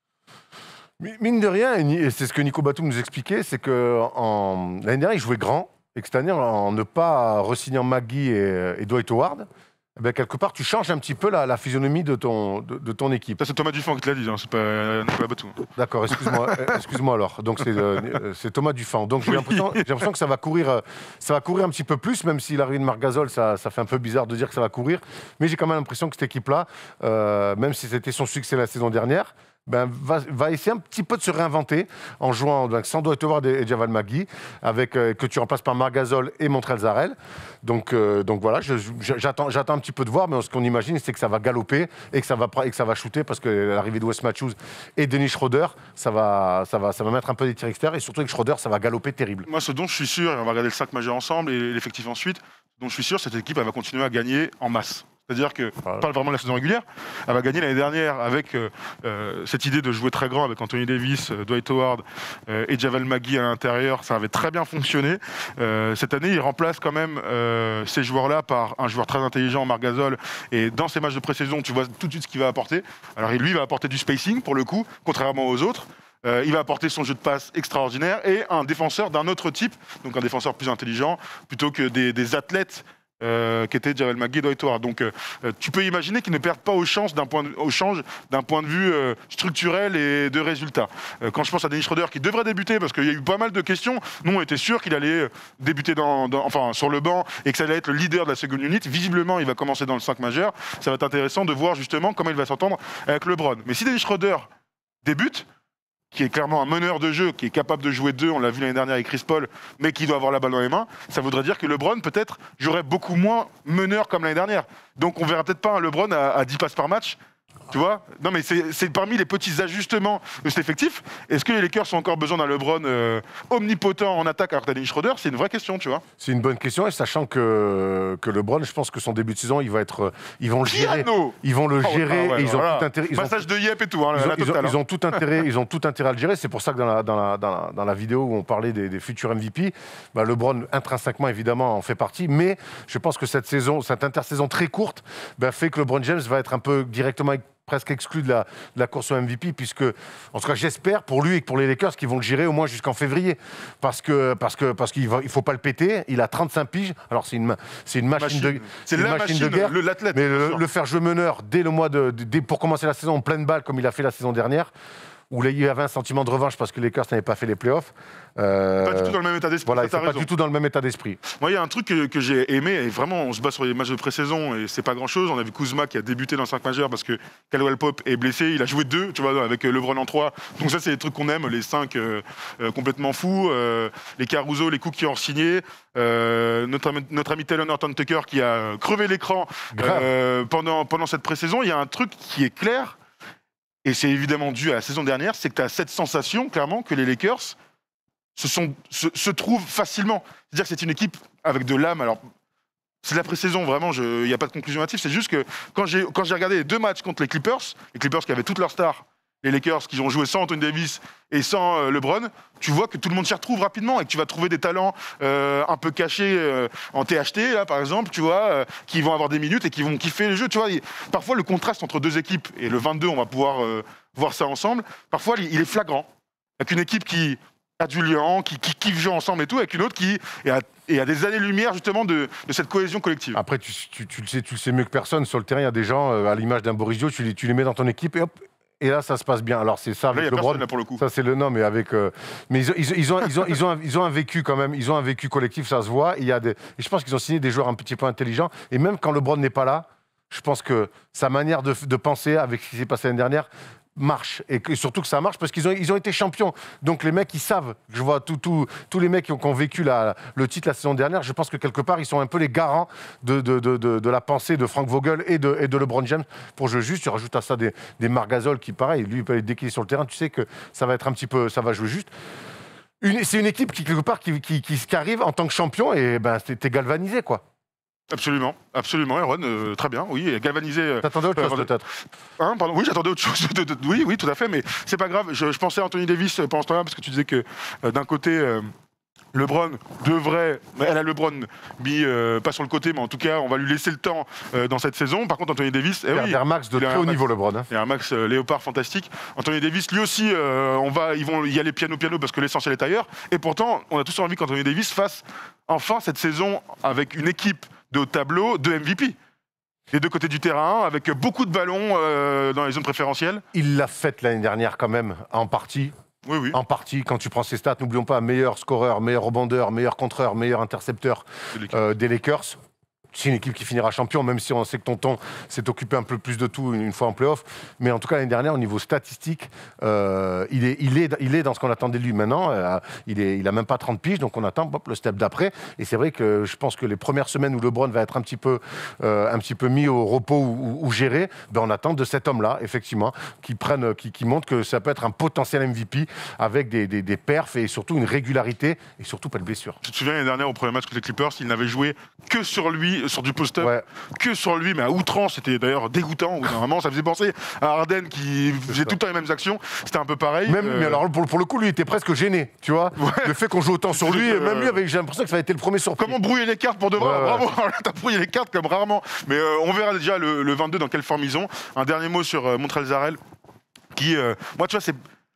Mine de rien, et c'est ce que Nico Batum nous expliquait, c'est que en... l'année dernière il jouait grand et que cette année en ne pas re-signer Maggie et, et Dwight Howard, eh bien, quelque part, tu changes un petit peu la, la physionomie de ton, de, de ton équipe. Ça, c'est Thomas Dufan qui te l'a dit, hein, c'est pas euh, Nicolas Batum. D'accord, excuse-moi, excuse-moi alors. Donc, c'est, euh, c'est Thomas Dufan. Donc, j'ai l'impression, j'ai l'impression que ça va, courir, ça va courir un petit peu plus, même si l'arrivée de Marc Gasol, ça, ça fait un peu bizarre de dire que ça va courir. Mais j'ai quand même l'impression que cette équipe-là, euh, même si c'était son succès la saison dernière, ben, va, va essayer un petit peu de se réinventer en jouant donc, sans Dwight Howard et Javal Magui, avec, euh, que tu remplaces par Marc Gasol et Montrezl Harrell. Donc, euh, donc voilà, je, je, j'attends, j'attends un petit peu de voir, mais ce qu'on imagine, c'est que ça va galoper et que ça va, et que ça va shooter, parce que l'arrivée de Wes Matthews et Dennis Schroeder, ça va, ça, va, ça va mettre un peu des tirs extérieurs, et surtout avec Schroeder, ça va galoper terrible. Moi, ce dont je suis sûr, et on va regarder le cinq majeur ensemble et l'effectif ensuite, dont je suis sûr, cette équipe elle va continuer à gagner en masse. C'est-à-dire que, on parle vraiment de la saison régulière, elle va gagner l'année dernière avec euh, euh, cette idée de jouer très grand avec Anthony Davis, euh, Dwight Howard euh, et Javel Magui à l'intérieur. Ça avait très bien fonctionné. Euh, cette année, il remplace quand même euh, ces joueurs-là par un joueur très intelligent, Marc Gasol. Et dans ces matchs de pré-saison, tu vois tout de suite ce qu'il va apporter. Alors lui, il va apporter du spacing pour le coup, contrairement aux autres. Euh, il va apporter son jeu de passe extraordinaire et un défenseur d'un autre type, donc un défenseur plus intelligent, plutôt que des, des athlètes euh, qui étaient Javel McGee, Dwight Howard. Donc euh, tu peux imaginer qu'ils ne perdent pas au change d'un point de, au change d'un point de vue euh, structurel et de résultat. Euh, quand je pense à Dennis Schroeder qui devrait débuter, parce qu'il y a eu pas mal de questions, nous on était sûrs qu'il allait débuter dans, dans, enfin, sur le banc et que ça allait être le leader de la seconde unité. Visiblement, il va commencer dans le cinq majeur. Ça va être intéressant de voir justement comment il va s'entendre avec LeBron. Mais si Dennis Schroeder débute, qui est clairement un meneur de jeu, qui est capable de jouer deux, on l'a vu l'année dernière avec Chris Paul, mais qui doit avoir la balle dans les mains, ça voudrait dire que LeBron, peut-être, jouerait beaucoup moins meneur comme l'année dernière. Donc on verra peut-être pas un LeBron à, à dix passes par match. Tu vois? Non, mais c'est parmi les petits ajustements de cet effectif. Est-ce que les Lakers ont encore besoin d'un LeBron euh, omnipotent en attaque alors que t'as Dennis Schroeder? C'est une vraie question, tu vois. C'est une bonne question, et sachant que, que LeBron, je pense que son début de saison, il va être, ils vont le gérer. Piano Ils vont le oh, gérer ah ouais, et ils voilà. ont tout intérêt. Ils Passage ont, de Yep et tout. Hein, ils, ont, la ils, totale, ont, hein. ils ont tout intérêt. Ils ont tout intérêt à le gérer. C'est pour ça que dans la, dans la, dans la, dans la vidéo où on parlait des, des futurs M V P, bah, LeBron intrinsèquement évidemment en fait partie, mais je pense que cette saison, cette intersaison très courte, bah, fait que LeBron James va être un peu directement presque exclu de la, de la course au M V P, puisque, en tout cas, j'espère pour lui et pour les Lakers qu'ils vont le gérer au moins jusqu'en février. Parce que parce que parce qu'il ne faut pas le péter. Il a trente-cinq piges. Alors, c'est une, une machine, machine de c'est la machine, machine de guerre. L'athlète. Mais le, le faire jouer meneur dès le mois de, de, dès, pour commencer la saison en pleine balle, comme il a fait la saison dernière, où là, il y avait un sentiment de revanche parce que les Lakers n'avaient pas fait les playoffs. Euh, pas du tout dans le même état d'esprit. Voilà, c'est pas du tout dans le même état d'esprit. Moi, il y a un truc que, que j'ai aimé, et vraiment, on se base sur les matchs de pré-saison, et c'est pas grand-chose. On a vu Kuzma qui a débuté dans le cinq majeur parce que Caldwell Pope est blessé. Il a joué deux, tu vois, avec LeBron en trois. Donc ça, c'est des trucs qu'on aime, les cinq euh, euh, complètement fous. Euh, les Caruso, les Cook qui ont signé. Euh, notre, notre ami Taylor Norton Tucker qui a crevé l'écran euh, pendant, pendant cette pré-saison. Il y a un truc qui est clair, et c'est évidemment dû à la saison dernière, c'est que tu as cette sensation, clairement, que les Lakers se, sont, se, se trouvent facilement. C'est-à-dire que c'est une équipe avec de l'âme. Alors, c'est de la pré-saison, vraiment, il n'y a pas de conclusion hâtive. C'est juste que quand j'ai regardé les deux matchs contre les Clippers, les Clippers qui avaient toutes leurs stars, les Lakers qui ont joué sans Anthony Davis et sans euh, LeBron, tu vois que tout le monde s'y retrouve rapidement et que tu vas trouver des talents euh, un peu cachés euh, en T H T, là, par exemple, tu vois, euh, qui vont avoir des minutes et qui vont kiffer le jeu. Tu vois, et parfois, le contraste entre deux équipes, et le vingt-deux, on va pouvoir euh, voir ça ensemble, parfois, il, il est flagrant. Avec une équipe qui a du lien, qui, qui kiffe jouer ensemble et tout, avec une autre qui est à, est à des années-lumière, justement, de, de cette cohésion collective. Après, tu, tu, tu, le sais, tu le sais mieux que personne, sur le terrain, il y a des gens, euh, à l'image d'un Boris Dio, tu les, tu les mets dans ton équipe et hop. Et là, ça se passe bien. Alors c'est ça avec là, LeBron. Là, pour le coup. Ça c'est le nom, mais avec. Euh, mais ils, ils, ils, ont, ils, ont, ils, ont un, ils ont un vécu quand même. Ils ont un vécu collectif, ça se voit. Il y a des. Et je pense qu'ils ont signé des joueurs un petit peu intelligents. Et même quand LeBron n'est pas là, je pense que sa manière de, de penser avec ce qui s'est passé l'année dernière marche. Et que, surtout que ça marche parce qu'ils ont, ils ont été champions. Donc les mecs, ils savent. Je vois tous tout, tout les mecs qui ont, qui ont vécu la, le titre la saison dernière. Je pense que quelque part, ils sont un peu les garants de, de, de, de, de la pensée de Frank Vogel et de, et de LeBron James. Pour jouer juste, tu rajoutes à ça des, des Marc Gasol qui, pareil, lui, dès qu'il est sur le terrain, tu sais que ça va être un petit peu, ça va jouer juste. C'est une équipe qui, quelque part, qui, qui, qui, qui arrive en tant que champion et ben, t'es galvanisé, quoi. Absolument, absolument, Erwan, euh, très bien, oui, galvanisé. Euh, T'attendais autre chose, peut-être hein, pardon, oui, j'attendais autre chose, de, de, de, oui, oui, tout à fait, mais c'est pas grave, je, je pensais à Anthony Davis pendant ce temps-là, parce que tu disais que euh, d'un côté, euh, LeBron devrait, elle a LeBron mis euh, pas sur le côté, mais en tout cas, on va lui laisser le temps euh, dans cette saison. Par contre, Anthony Davis, eh il oui, a un max de très haut niveau, LeBron. Hein. Il y a un max euh, léopard fantastique. Anthony Davis, lui aussi, euh, on va, ils vont y aller piano piano parce que l'essentiel est ailleurs. Et pourtant, on a tous envie qu'Anthony Davis fasse enfin cette saison avec une équipe de haut tableau de M V P. Les deux côtés du terrain, avec beaucoup de ballons euh, dans les zones préférentielles. Il l'a fait l'année dernière quand même, en partie. Oui, oui. En partie, quand tu prends ses stats, n'oublions pas, meilleur scoreur, meilleur rebondeur, meilleur contreur, meilleur intercepteur euh, des Lakers. C'est une équipe qui finira champion, même si on sait que Tonton s'est occupé un peu plus de tout une fois en play-off. Mais en tout cas, l'année dernière, au niveau statistique, euh, il, est, il, est, il est dans ce qu'on attendait de lui maintenant. Euh, il n'a il a même pas trente piges, donc on attend hop, le step d'après. Et c'est vrai que je pense que les premières semaines où LeBron va être un petit peu, euh, un petit peu mis au repos ou, ou, ou géré, ben on attend de cet homme-là, effectivement, qui, prenne, qui, qui montre que ça peut être un potentiel M V P avec des, des, des perfs et surtout une régularité et surtout pas de blessure. Tu te souviens, l'année dernière, au premier match contre les Clippers, il n'avait joué que sur lui, sur du post-up, ouais. que sur lui, mais à outrance. C'était d'ailleurs dégoûtant. Vraiment, ça faisait penser à Harden qui faisait tout le temps les mêmes actions. C'était un peu pareil. Même, euh... Mais alors, pour, pour le coup, lui, il était presque gêné, tu vois. Ouais. Le fait qu'on joue autant sur lui, euh... même lui, avait, j'ai l'impression que ça a été le premier surpris. Comment brouiller les cartes pour de vrai, ouais, bravo. Ouais. T'as brouillé les cartes comme rarement. Mais euh, on verra déjà le, le vingt-deux dans quelle forme ils ont. Un dernier mot sur euh, Montrezl Harrell, qui, euh, moi, tu vois, c'est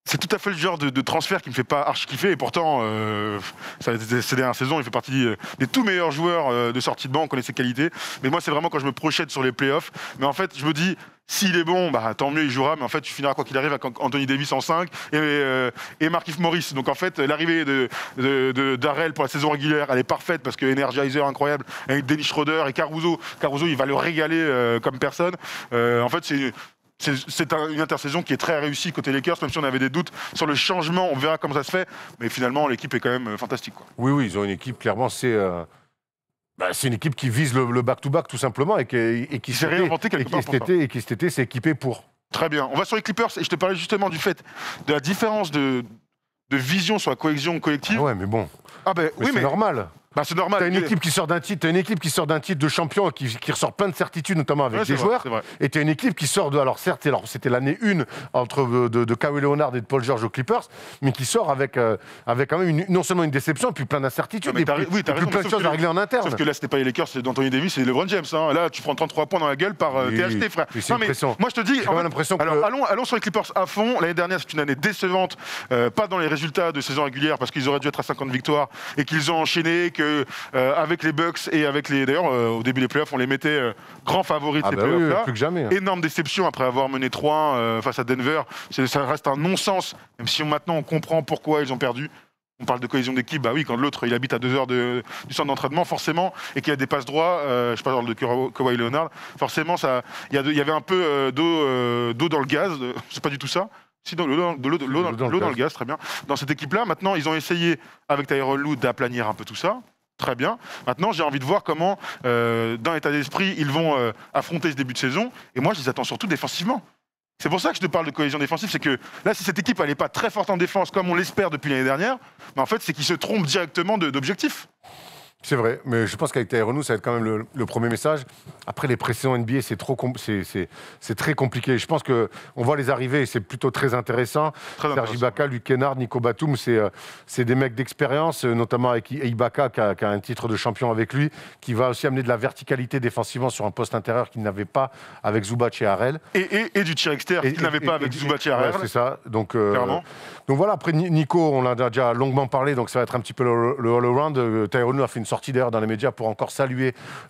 C'est tout à fait le genre de, de transfert qui me fait pas archi kiffer et pourtant, euh, ça, ces dernières saisons, il fait partie des tout meilleurs joueurs euh, de sortie de banc, on connaît ses qualités. Mais moi, c'est vraiment quand je me projette sur les playoffs. Mais en fait, je me dis, s'il est bon, bah, tant mieux, il jouera. Mais en fait, tu finiras quoi qu'il arrive avec Anthony Davis en cinq et, euh, et Markieff Morris. Donc en fait, l'arrivée de, de, de Darrell pour la saison régulière, elle est parfaite parce que Energizer incroyable avec Dennis Schroeder et Caruso. Caruso, il va le régaler euh, comme personne. Euh, en fait, c'est C'est un, une intersaison qui est très réussie côté Lakers, même si on avait des doutes sur le changement, on verra comment ça se fait. Mais finalement, l'équipe est quand même fantastique, quoi. Oui, oui, ils ont une équipe, clairement, c'est euh, bah, une équipe qui vise le back-to-back, tout simplement, et qui, et qui s'est réinventé quelque part. Et qui cet été s'est équipé pour. Très bien. On va sur les Clippers, et je te parlais justement du fait de la différence de, de vision sur la cohésion collective. Ah ouais, mais bon. Ah ben, mais oui, c'est mais normal. Bah, c'est normal. T'as une équipe qui sort d'un titre, t'as une équipe qui sort d'un titre de champion qui, qui ressort plein de certitudes, notamment avec ouais, des vrai, joueurs. vrai. Et t'as une équipe qui sort de, alors certes, alors c'était l'année une entre de, de, de Kawhi Leonard et de Paul George aux Clippers, mais qui sort avec euh, avec quand même une, non seulement une déception, puis plein d'incertitudes, et, puis, oui, et puis plein de choses à régler en interne. Sauf que là, c'était pas les Lakers, c'est d'Anthony Davis, c'est LeBron James. Hein. Là, tu prends trente-trois points dans la gueule par euh, oui, T H T, frère. Oui, non, mais moi, je te dis, j'ai quand même l'impression que alors, allons, allons sur les Clippers à fond. L'année dernière, c'est une année décevante, euh, pas dans les résultats de saison régulière, parce qu'ils auraient dû être à cinquante victoires et qu'ils ont enchaîné que euh, avec les Bucks et avec les. D'ailleurs, euh, au début des playoffs, on les mettait euh, grands favoris de ah ces bah playoffs-là. Oui, plus que jamais. Hein. Énorme déception après avoir mené trois euh, face à Denver. Ça reste un non-sens, même si on, maintenant on comprend pourquoi ils ont perdu. On parle de cohésion d'équipe, bah oui, quand l'autre il habite à deux heures de, du centre d'entraînement, forcément, et qu'il a des passes droits, euh, je parle de Kawhi Leonard, forcément, il y, y avait un peu euh, d'eau euh, dans le gaz, euh, c'est pas du tout ça. Si, de l'eau dans, de l'eau dans, dans, dans le gaz, très bien. Dans cette équipe-là, maintenant, ils ont essayé, avec Tyronn Lue, d'aplanir un peu tout ça. Très bien. Maintenant, j'ai envie de voir comment, euh, dans l'état d'esprit, ils vont euh, affronter ce début de saison. Et moi, je les attends surtout défensivement. C'est pour ça que je te parle de cohésion défensive. C'est que là, si cette équipe n'est pas très forte en défense, comme on l'espère depuis l'année dernière, mais en fait, c'est qu'ils se trompent directement d'objectif. C'est vrai, mais je pense qu'avec Tyronn Lue, ça va être quand même le, le premier message. Après, les précédents N B A, c'est trop, c'est très compliqué. Je pense qu'on voit les arrivées et c'est plutôt très intéressant. Très Serge Ibaka, Luc Kennard, Nico Batum, c'est des mecs d'expérience, notamment avec Ibaka qui a, qui a un titre de champion avec lui, qui va aussi amener de la verticalité défensivement sur un poste intérieur qu'il n'avait pas avec Zubac et Harrell. Et, et, et du tir extérieur qu'il n'avait pas avec Zubac et Harrell. Ouais, c'est ça. Donc, euh, donc voilà, après Nico, on l'a déjà longuement parlé, donc ça va être un petit peu le, le all-around. Tyronn Lue a fait une sortie d'ailleurs dans les médias pour encore saluer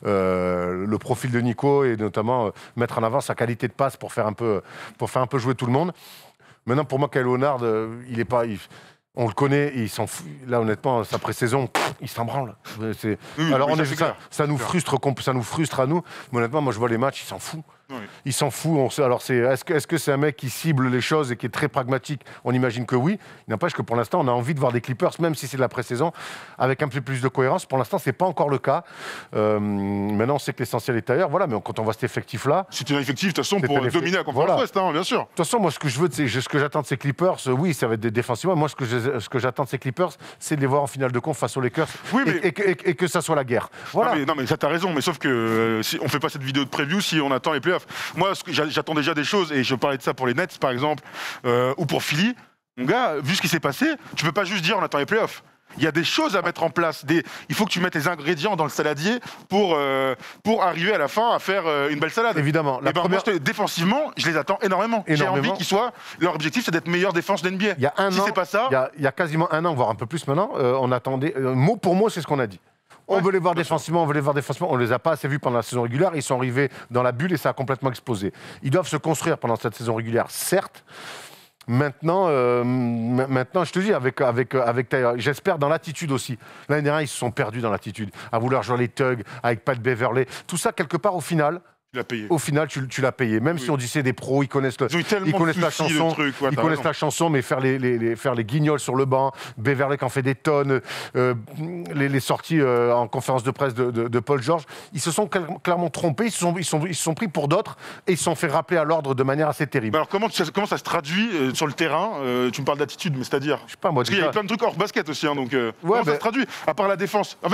euh, le profil de Nico et notamment euh, mettre en avant sa qualité de passe pour faire un peu, pour faire un peu jouer tout le monde. Maintenant, pour moi, Kawhi Leonard, euh, il est pas... Il, on le connaît, et il s'en fout. Là, honnêtement, sa pré-saison, il s'en branle. Oui, alors, on ça, est, ça, ça, nous frustre, ça nous frustre à nous. Mais honnêtement, moi, je vois les matchs, il s'en fout. Oui. Il s'en fout. On sait, alors, est-ce que est-ce que c'est un mec qui cible les choses et qui est très pragmatique? On imagine que oui. Il n'empêche que pour l'instant, on a envie de voir des Clippers, même si c'est de la pré-saison, avec un peu plus de cohérence. Pour l'instant, c'est pas encore le cas. Euh, maintenant, on sait que l'essentiel est ailleurs. Voilà, mais quand on voit cet effectif-là, c'est un effectif de toute façon pour dominer la conférence voilà. Ouest, hein, bien sûr. De toute façon, moi, ce que je veux, c'est ce que j'attends de ces Clippers. Oui, ça va être des défensivement. Moi, ce que je, ce que j'attends de ces Clippers, c'est de les voir en finale de conf face aux Lakers, oui, mais... et, et, et, et que ça soit la guerre. Voilà. Non, mais, non, mais ça, t'as raison. Mais sauf que euh, si on fait pas cette vidéo de preview si on attend les playoffs. Moi, ce que j'attends déjà des choses, et je parlais de ça pour les Nets, par exemple, euh, ou pour Philly. Mon gars, vu ce qui s'est passé, tu peux pas juste dire on attend les playoffs. Il y a des choses à mettre en place. Des... Il faut que tu mettes les ingrédients dans le saladier pour, euh, pour arriver à la fin à faire euh, une belle salade. Évidemment. La ben, première... moi, je te... Défensivement, je les attends énormément. énormément. J'ai envie qu'ils soient... Leur objectif, c'est d'être meilleure défense de N B A. Il y a un si an, c'est pas ça... il y, a, il y a quasiment un an, voire un peu plus maintenant, euh, on attendait... Euh, mot pour mot, c'est ce qu'on a dit. On ouais, veut les voir défensivement, on veut les voir défensivement. On ne les a pas assez vus pendant la saison régulière. Ils sont arrivés dans la bulle et ça a complètement explosé. Ils doivent se construire pendant cette saison régulière, certes. Maintenant, euh, maintenant, je te dis, avec, avec, avec j'espère dans l'attitude aussi. L'année dernière, ils se sont perdus dans l'attitude, à vouloir jouer les thugs avec Pat Beverley. Tout ça, quelque part, au final... Payé. Au final, tu, tu l'as payé. Même oui. si on dit c'est des pros, ils connaissent, le, ils ils connaissent la chanson, truc, ouais, ils connaissent la chanson, mais faire les, les, les, faire les guignols sur le banc, Beverley qui en fait des tonnes, euh, les, les sorties euh, en conférence de presse de, de, de Paul George, ils se sont clairement trompés, ils se sont, ils sont, ils se sont pris pour d'autres et ils se sont fait rappeler à l'ordre de manière assez terrible. Mais alors comment, comment ça se traduit euh, sur le terrain euh, Tu me parles d'attitude, mais c'est-à-dire, je sais pas moi. Parce qu'il y a plein de trucs hors basket aussi, hein, donc euh, ouais, comment bah... ça se traduit à part la défense. En fait, c'est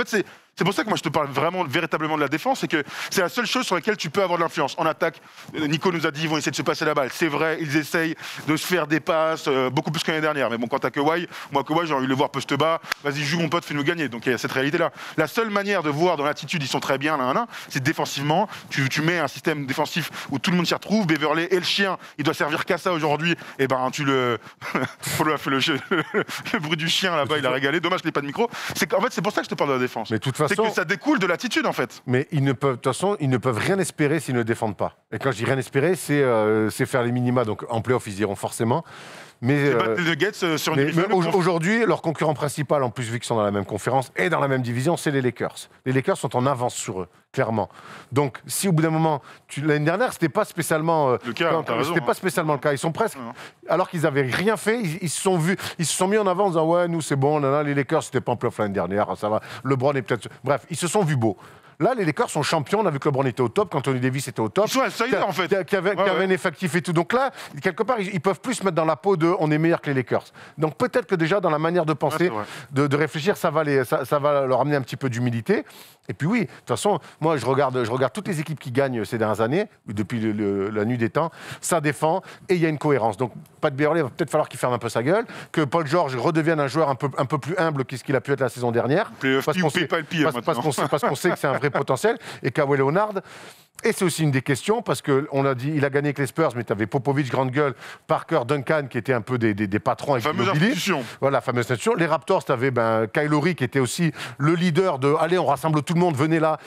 C'est pour ça que moi je te parle vraiment véritablement de la défense, c'est que c'est la seule chose sur laquelle tu peux avoir de l'influence. En attaque, Nico nous a dit ils vont essayer de se passer la balle. C'est vrai, ils essayent de se faire des passes, euh, beaucoup plus que l'année dernière. Mais bon, quand t'as Kawhi, moi Kawhi j'ai envie de le voir poste bas, vas-y joue mon pote, fais-nous gagner. Donc il y a cette réalité-là. La seule manière de voir dans l'attitude, ils sont très bien, là, là, c'est défensivement. Tu, tu mets un système défensif où tout le monde s'y retrouve. Beverley et le chien, il doit servir qu'à ça aujourd'hui. Et ben tu le. Polo a fait le, le, le bruit du chien là-bas, il a régalé. Dommage qu'il n'ait pas de micro. C'est, en fait, c'est pour ça que je te parle de la défense. Mais de toute façon, c'est que ça découle de l'attitude en fait. Mais ils ne peuvent, de toute façon, ils ne peuvent rien espérer s'ils ne défendent pas. Et quand je dis rien espérer, c'est, euh, c'est faire les minima. Donc en playoff, ils iront forcément. Mais, c'est battre les Nuggets euh, sur une mais, mais aujourd'hui, leur concurrent principal, en plus vu qu'ils sont dans la même conférence et dans la même division, c'est les Lakers. Les Lakers sont en avance sur eux, clairement. Donc si au bout d'un moment, tu, l'année dernière, c'était pas spécialement euh, le cas, quand, raison, c'était hein. pas spécialement le cas. Ils sont presque, non. alors qu'ils avaient rien fait, ils, ils se sont vus, ils se sont mis en avant en disant ouais, nous c'est bon, là, les Lakers c'était pas en playoff l'année dernière, ça va. LeBron est peut-être, bref, ils se sont vus beaux. Là, les Lakers sont champions. On a vu que LeBron était au top, qu'Anthony Davis était au top. Ils sont outsiders, en fait. Qui avait, ouais, qui avait ouais. un effectif et tout. Donc là, quelque part, ils, ils peuvent plus se mettre dans la peau de on est meilleur que les Lakers. Donc peut-être que déjà, dans la manière de penser, ouais, de, de réfléchir, ça va, les, ça, ça va leur amener un petit peu d'humilité. Et puis oui, de toute façon, moi, je regarde, je regarde toutes les équipes qui gagnent ces dernières années, depuis le, le, la nuit des temps. Ça défend et il y a une cohérence. Donc Pat Beverley, il va peut-être falloir qu'il ferme un peu sa gueule, que Paul George redevienne un joueur un peu, un peu plus humble que ce qu'il a pu être la saison dernière. Parce qu'on, sait, pas le pire, parce, parce, qu'on sait, parce qu'on sait que c'est un vrai potentiel. Et Kawhi Leonard. Et c'est aussi une des questions, parce qu'on a dit il a gagné avec les Spurs, mais tu avais Popovich, grande gueule, Parker, Duncan, qui étaient un peu des, des, des patrons avec fameuse institution. Voilà, la fameuse institution. Les Raptors, tu avais ben, Kyle Lowry, qui était aussi le leader de allez, on rassemble tout le monde, venez là.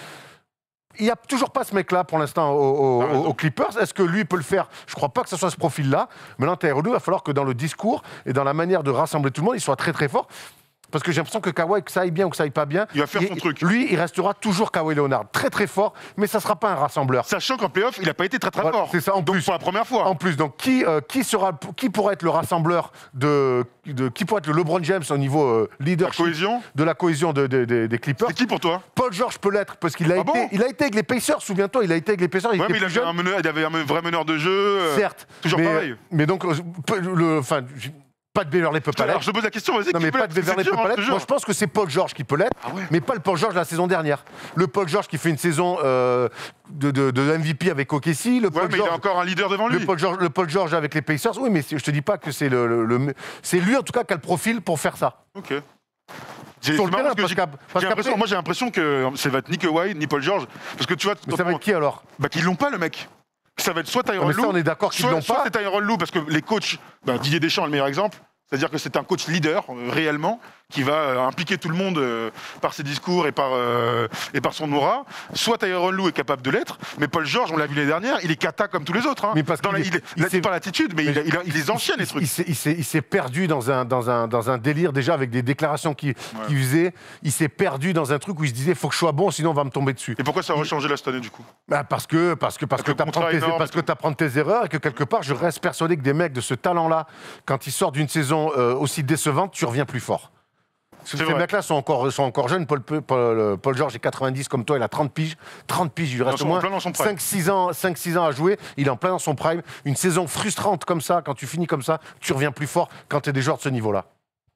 Il n'y a toujours pas ce mec-là pour l'instant aux, aux, aux Clippers. Est-ce que lui peut le faire? Je ne crois pas que ce soit ce profil-là. Maintenant, Tyronn Lue, il va falloir que dans le discours et dans la manière de rassembler tout le monde, il soit très très fort. Parce que j'ai l'impression que Kawhi, que ça aille bien ou que ça aille pas bien, il va faire son il, truc. Lui, il restera toujours Kawhi Leonard, très très fort, mais ça sera pas un rassembleur. Sachant qu'en playoff, il n'a pas été très très voilà, fort. C'est ça, en donc plus. Pour la première fois. En plus, donc qui, euh, qui sera, qui pourra être le rassembleur de, de, qui pourra être le LeBron James au niveau euh, leadership, la cohésion. de la cohésion de, de, de, des Clippers? C'est qui pour toi? Paul George peut l'être parce qu'il a ah été, bon il a été avec les Pacers. Souviens-toi, il a été avec les Pacers. Il, ouais, était mais il, plus avait jeune. un meneur, il avait un vrai meneur de jeu. Euh, Certes. Toujours mais, pareil. Mais donc, le, enfin. Pat Beverley peut pas l'être. Alors je te pose la question, vas-y. Non, mais Pat Beverley peut pas l'être. Moi, je pense que c'est Paul George qui peut l'être, ah ouais. mais pas le Paul George de la saison dernière. Le Paul George qui fait une saison euh, de, de, de M V P avec O K C. Le Paul ouais, mais George, il a encore un leader devant lui. Le Paul George, le Paul George avec les Pacers. Oui, mais je te dis pas que c'est le, le, le c'est lui en tout cas qui a le profil pour faire ça. Ok. J'ai, Sur le terrain, parce j'ai, qu'à, parce j'ai l'impression, moi j'ai l'impression que ça va être ni Kawhi ni Paul George, parce que tu vois. Mais ça va être qui alors? Bah qu'ils l'ont pas le mec. Ça va être soit Tyronn Lue. Mais ça on est d'accord qu'ils soit, l'ont soit pas. c'est Tyronn Lue parce que les coachs, bah, Didier Deschamps est le meilleur exemple. C'est-à-dire que c'est un coach leader, euh, réellement, qui va euh, impliquer tout le monde euh, par ses discours et par, euh, et par son aura. Soit Tyronn Lue est capable de l'être, mais Paul George, on l'a vu l'année dernière, il est cata comme tous les autres. Hein. Mais parce dans qu'il la, est, il, il, il a pas l'attitude, mais, mais il, a, il, a, il les enchaîne, les trucs. Il s'est, il, s'est, il s'est perdu dans un, dans, un, dans un délire, déjà, avec des déclarations qu'il, ouais. qu'il faisait. Il s'est perdu dans un truc où il se disait il faut que je sois bon, sinon on va me tomber dessus. Et pourquoi ça aurait changé là cette année, du coup? Bah parce que, parce que, parce que tu apprends tes, tes erreurs et que quelque part, je reste persuadé que des mecs de ce talent-là, quand ils sortent d'une saison euh, aussi décevante, tu reviens plus fort. Ces mecs-là sont encore, sont encore jeunes. Paul, Paul, Paul George est quatre-vingt-dix comme toi, il a trente piges. trente piges, il lui reste au moins cinq six ans, cinq six ans à jouer. Il est en plein dans son prime. Une saison frustrante comme ça, quand tu finis comme ça, tu reviens plus fort quand tu es des joueurs de ce niveau-là.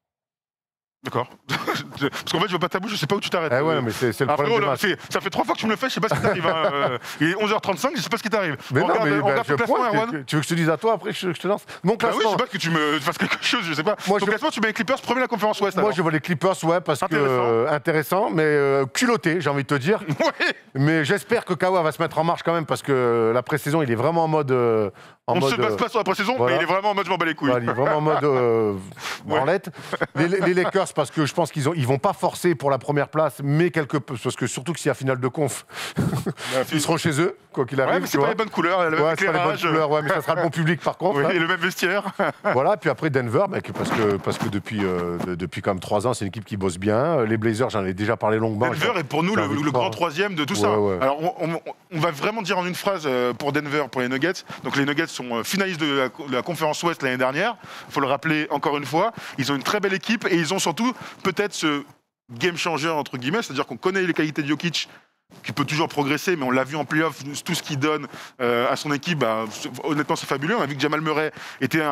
D'accord. Parce qu'en fait, je veux pas ta bouche, je sais pas où tu t'arrêtes. Eh ouais, mais c'est, c'est le Après, problème. oh, là, c'est, ça fait trois fois que tu me le fais, je sais pas ce qui t'arrive. Hein. Euh, il est onze heures trente-cinq, je sais pas ce qui t'arrive. Mais on non, regarde, mais on bah, regarde je ton classement, point, Erwan. tu veux que je te dise à toi, après je, je te lance. Mon classement. Bah oui, je sais pas que tu me fasses quelque chose, je sais pas. Moi, ton je... classement, tu mets les Clippers, premier de la conférence Ouest. Moi, alors. je vois les Clippers, ouais, parce intéressant. que euh, intéressant, mais euh, culotté, j'ai envie de te dire. Ouais. Mais j'espère que Kawhi va se mettre en marche quand même, parce que la pré-saison, il est vraiment en mode. Euh, en on mode, se base pas sur la pré-saison, voilà. mais il est vraiment en mode je m'en bats les couilles. Voilà, il est vraiment en mode euh, branlette. Ouais. Les, les Lakers, parce que je pense qu'ils ont, ils vont pas forcer pour la première place, mais quelque peu, parce que surtout que s'il y a finale de conf, bah, ils seront chez eux, quoi qu'il arrive. Ouais, mais c'est pas vois. les bonnes couleurs, le même ouais, c'est pas les bonnes couleurs, ouais, mais ça sera le bon public par contre. Oui, hein. Et le même vestiaire. Voilà, puis après Denver, bah, parce que, parce que depuis, euh, de, depuis quand même trois ans, c'est une équipe qui bosse bien. Les Blazers, j'en ai déjà parlé longuement. Denver est pour nous le, le grand troisième de tout ouais, ça. Ouais. Alors, on, on, on va vraiment dire en une phrase pour Denver, pour les Nuggets. Donc, les Nuggets sont finalistes de la, de la conférence Ouest l'année dernière. Il faut le rappeler encore une fois. Ils ont une très belle équipe et ils ont surtout peut-être ce game changer entre guillemets, c'est-à-dire qu'on connaît les qualités de Jokic, qui peut toujours progresser, mais on l'a vu en play-off, tout ce qu'il donne euh, à son équipe, bah, honnêtement c'est fabuleux. On a vu que Jamal Murray était un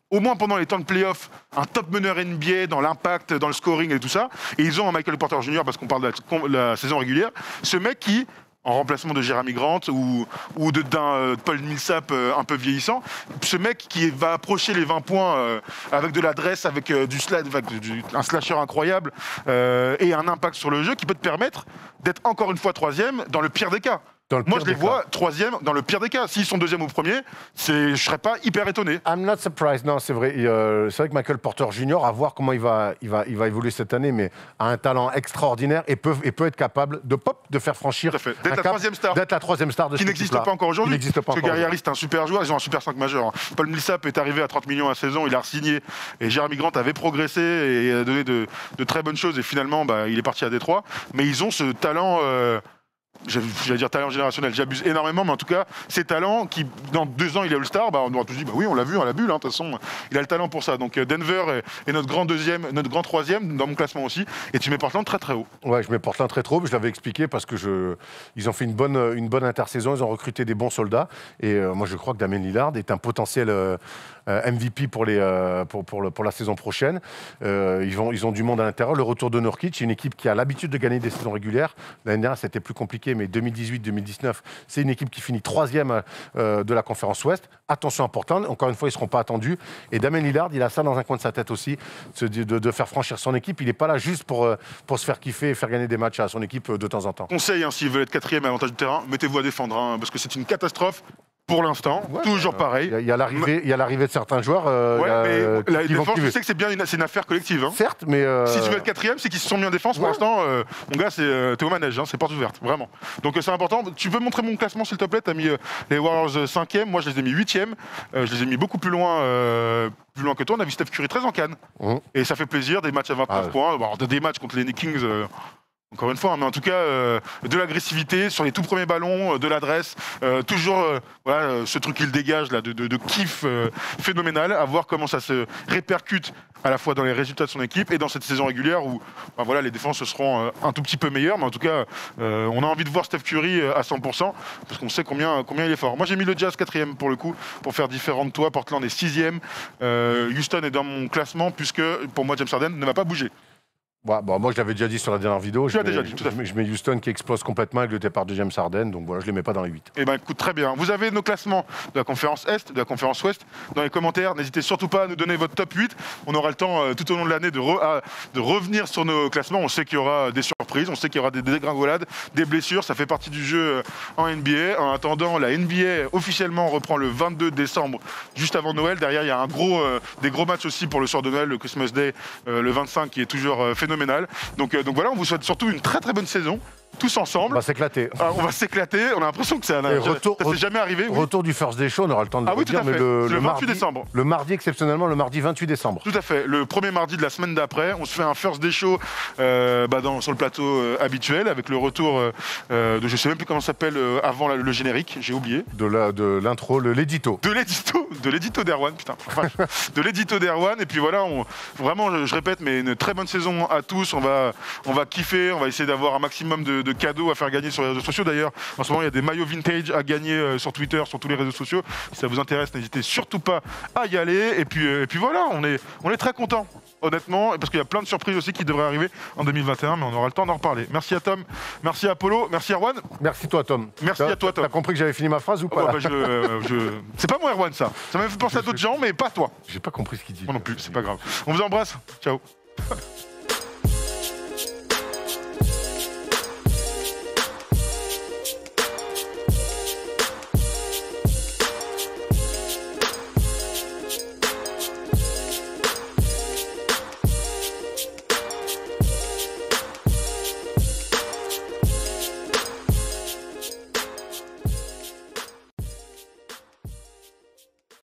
au moins pendant les temps de play-off, un top meneur N B A dans l'impact, dans le scoring et tout ça. Et ils ont un Michael Porter Junior, parce qu'on parle de la, la saison régulière, ce mec qui, en remplacement de Jeremy Grant ou, ou de, d'un euh, Paul Millsap euh, un peu vieillissant, ce mec qui va approcher les vingt points euh, avec de l'adresse, avec euh, du, sla- avec du un slasher incroyable euh, et un impact sur le jeu qui peut te permettre d'être encore une fois troisième dans le pire des cas. Moi, je les vois troisième dans le pire des cas. S'ils sont deuxième ou premier, je ne serais pas hyper étonné. I'm not surprised. Non, c'est vrai. Euh, c'est vrai que Michael Porter Junior, à voir comment il va, il va, il va évoluer cette année, mais a un talent extraordinaire et peut, et peut être capable de pop, de faire franchir. D'être la troisième star. D'être la troisième star de qui n'existe pas encore aujourd'hui. Parce que Gary Harris, c'est un super joueur. Ils ont un super cinq majeur. Paul Millsap est arrivé à trente millions à saison. Il a re-signé. Et Jeremy Grant avait progressé et a donné de, de très bonnes choses. Et finalement, bah, il est parti à Détroit. Mais ils ont ce talent. Euh, J'allais dire talent générationnel, j'abuse énormément, mais en tout cas, ces talents qui, dans deux ans, il est All-Star, bah, on aura tous dit, bah oui, on l'a vu, on l'a vu, de toute façon, il a le talent pour ça. Donc Denver est, est notre grand deuxième, notre grand troisième, dans mon classement aussi, et tu mets Portland très très haut. Ouais, je mets Portland très très haut, je l'avais expliqué parce que je, ils ont fait une bonne, une bonne intersaison, ils ont recruté des bons soldats, et euh, moi je crois que Damian Lillard est un potentiel euh, M V P pour, les, euh, pour, pour, le, pour la saison prochaine. Euh, ils, vont, ils ont du monde à l'intérieur, le retour de Nurkic, une équipe qui a l'habitude de gagner des saisons régulières. L'année dernière, c'était plus compliqué, mais deux mille dix-huit deux mille dix-neuf, c'est une équipe qui finit troisième euh, de la conférence Ouest. Attention à Portland, encore une fois, ils ne seront pas attendus. Et Damian Lillard, il a ça dans un coin de sa tête aussi, de, de, de faire franchir son équipe. Il n'est pas là juste pour, pour se faire kiffer et faire gagner des matchs à son équipe de temps en temps. Conseil, hein, s'ils veulent être quatrième à avantage du terrain, mettez-vous à défendre, hein, parce que c'est une catastrophe. Pour l'instant, ouais, toujours euh, pareil. Il y a, l'arrivée, il y a l'arrivée de certains joueurs. Euh, ouais, a, mais euh, la défense, tu sais que c'est bien, une, c'est une affaire collective. Hein. Certes, mais euh... si tu veux être quatrième, c'est qu'ils se sont mis en défense. Ouais. Pour l'instant, euh, mon gars, c'est euh, t'es au manège, hein, c'est porte ouverte, vraiment. Donc euh, c'est important. Tu veux montrer mon classement, s'il te plaît? T'as mis euh, les Warriors cinquième, moi je les ai mis huitième. Euh, je les ai mis beaucoup plus loin. Euh, plus loin que toi. On a vu Steph Curry très en canne. Mmh. Et ça fait plaisir. Des matchs à vingt-neuf ah, points. Bon, des matchs contre les Kings. Euh, Encore une fois, hein, mais en tout cas, euh, de l'agressivité sur les tout premiers ballons, euh, de l'adresse, euh, toujours euh, voilà, euh, ce truc qu'il dégage là, de, de, de kiff euh, phénoménal, à voir comment ça se répercute à la fois dans les résultats de son équipe et dans cette saison régulière où ben, voilà, les défenses seront euh, un tout petit peu meilleures, mais en tout cas, euh, on a envie de voir Steph Curry euh, à cent pour cent, parce qu'on sait combien, combien il est fort. Moi, j'ai mis le Jazz quatrième pour le coup, pour faire différent de toi. Portland est sixième, euh, Houston est dans mon classement, puisque pour moi, James Harden ne va pas bouger. Ouais, bon, moi, je l'avais déjà dit sur la dernière vidéo. Je, mets, déjà dit, tout à fait. Je mets Houston qui explose complètement avec le départ de James Harden. Donc voilà, je ne les mets pas dans les huit. Eh bien, écoute, très bien. Vous avez nos classements de la conférence Est, de la conférence Ouest. Dans les commentaires, n'hésitez surtout pas à nous donner votre top huit. On aura le temps euh, tout au long de l'année de, re, à, de revenir sur nos classements. On sait qu'il y aura des surprises, on sait qu'il y aura des dégringolades, des blessures. Ça fait partie du jeu en N B A. En attendant, la N B A officiellement reprend le vingt-deux décembre, juste avant Noël. Derrière, il y a un gros, euh, des gros matchs aussi pour le soir de Noël, le Christmas Day, euh, le vingt-cinq, qui est toujours euh, phénoménal. Donc, Donc voilà, on vous souhaite surtout une très très bonne saison, tous ensemble. On va s'éclater. Ah, on va s'éclater, on a l'impression que c'est un... Retour, ça s'est jamais arrivé. Oui. Retour du First Day Show, on aura le temps de ah, le oui, dire, mais le, le, le vingt-huit décembre. Le mardi, exceptionnellement, le mardi vingt-huit décembre. Tout à fait, le premier mardi de la semaine d'après, on se fait un First Day Show euh, bah dans, sur le plateau euh, habituel, avec le retour euh, de, je sais même plus comment ça s'appelle, euh, avant la, le générique, j'ai oublié. De la, de l'intro, le, l'édito. De l'édito, de l'édito d'Erwan, putain. de l'édito d'Erwan, et puis voilà, on, vraiment, je, je répète, mais une très bonne saison à tous, on va, on va kiffer, on va essayer d'avoir un maximum de, de cadeaux à faire gagner sur les réseaux sociaux. D'ailleurs, en ce moment, il y a des maillots vintage à gagner euh, sur Twitter, sur tous les réseaux sociaux. Si ça vous intéresse, n'hésitez surtout pas à y aller. Et puis, euh, et puis voilà, on est, on est très contents, honnêtement, parce qu'il y a plein de surprises aussi qui devraient arriver en deux mille vingt et un, mais on aura le temps d'en reparler. Merci à Tom, merci à Apollo, merci à Erwan. Merci toi, Tom. Merci à toi, Tom. T'as compris que j'avais fini ma phrase ou pas? Oh, bah, je, euh, je... C'est pas moi, Erwan, ça. Ça m'a fait penser à d'autres gens, mais pas toi. J'ai pas compris ce qu'il dit. Moi non plus, c'est pas grave. On vous embrasse. Ciao.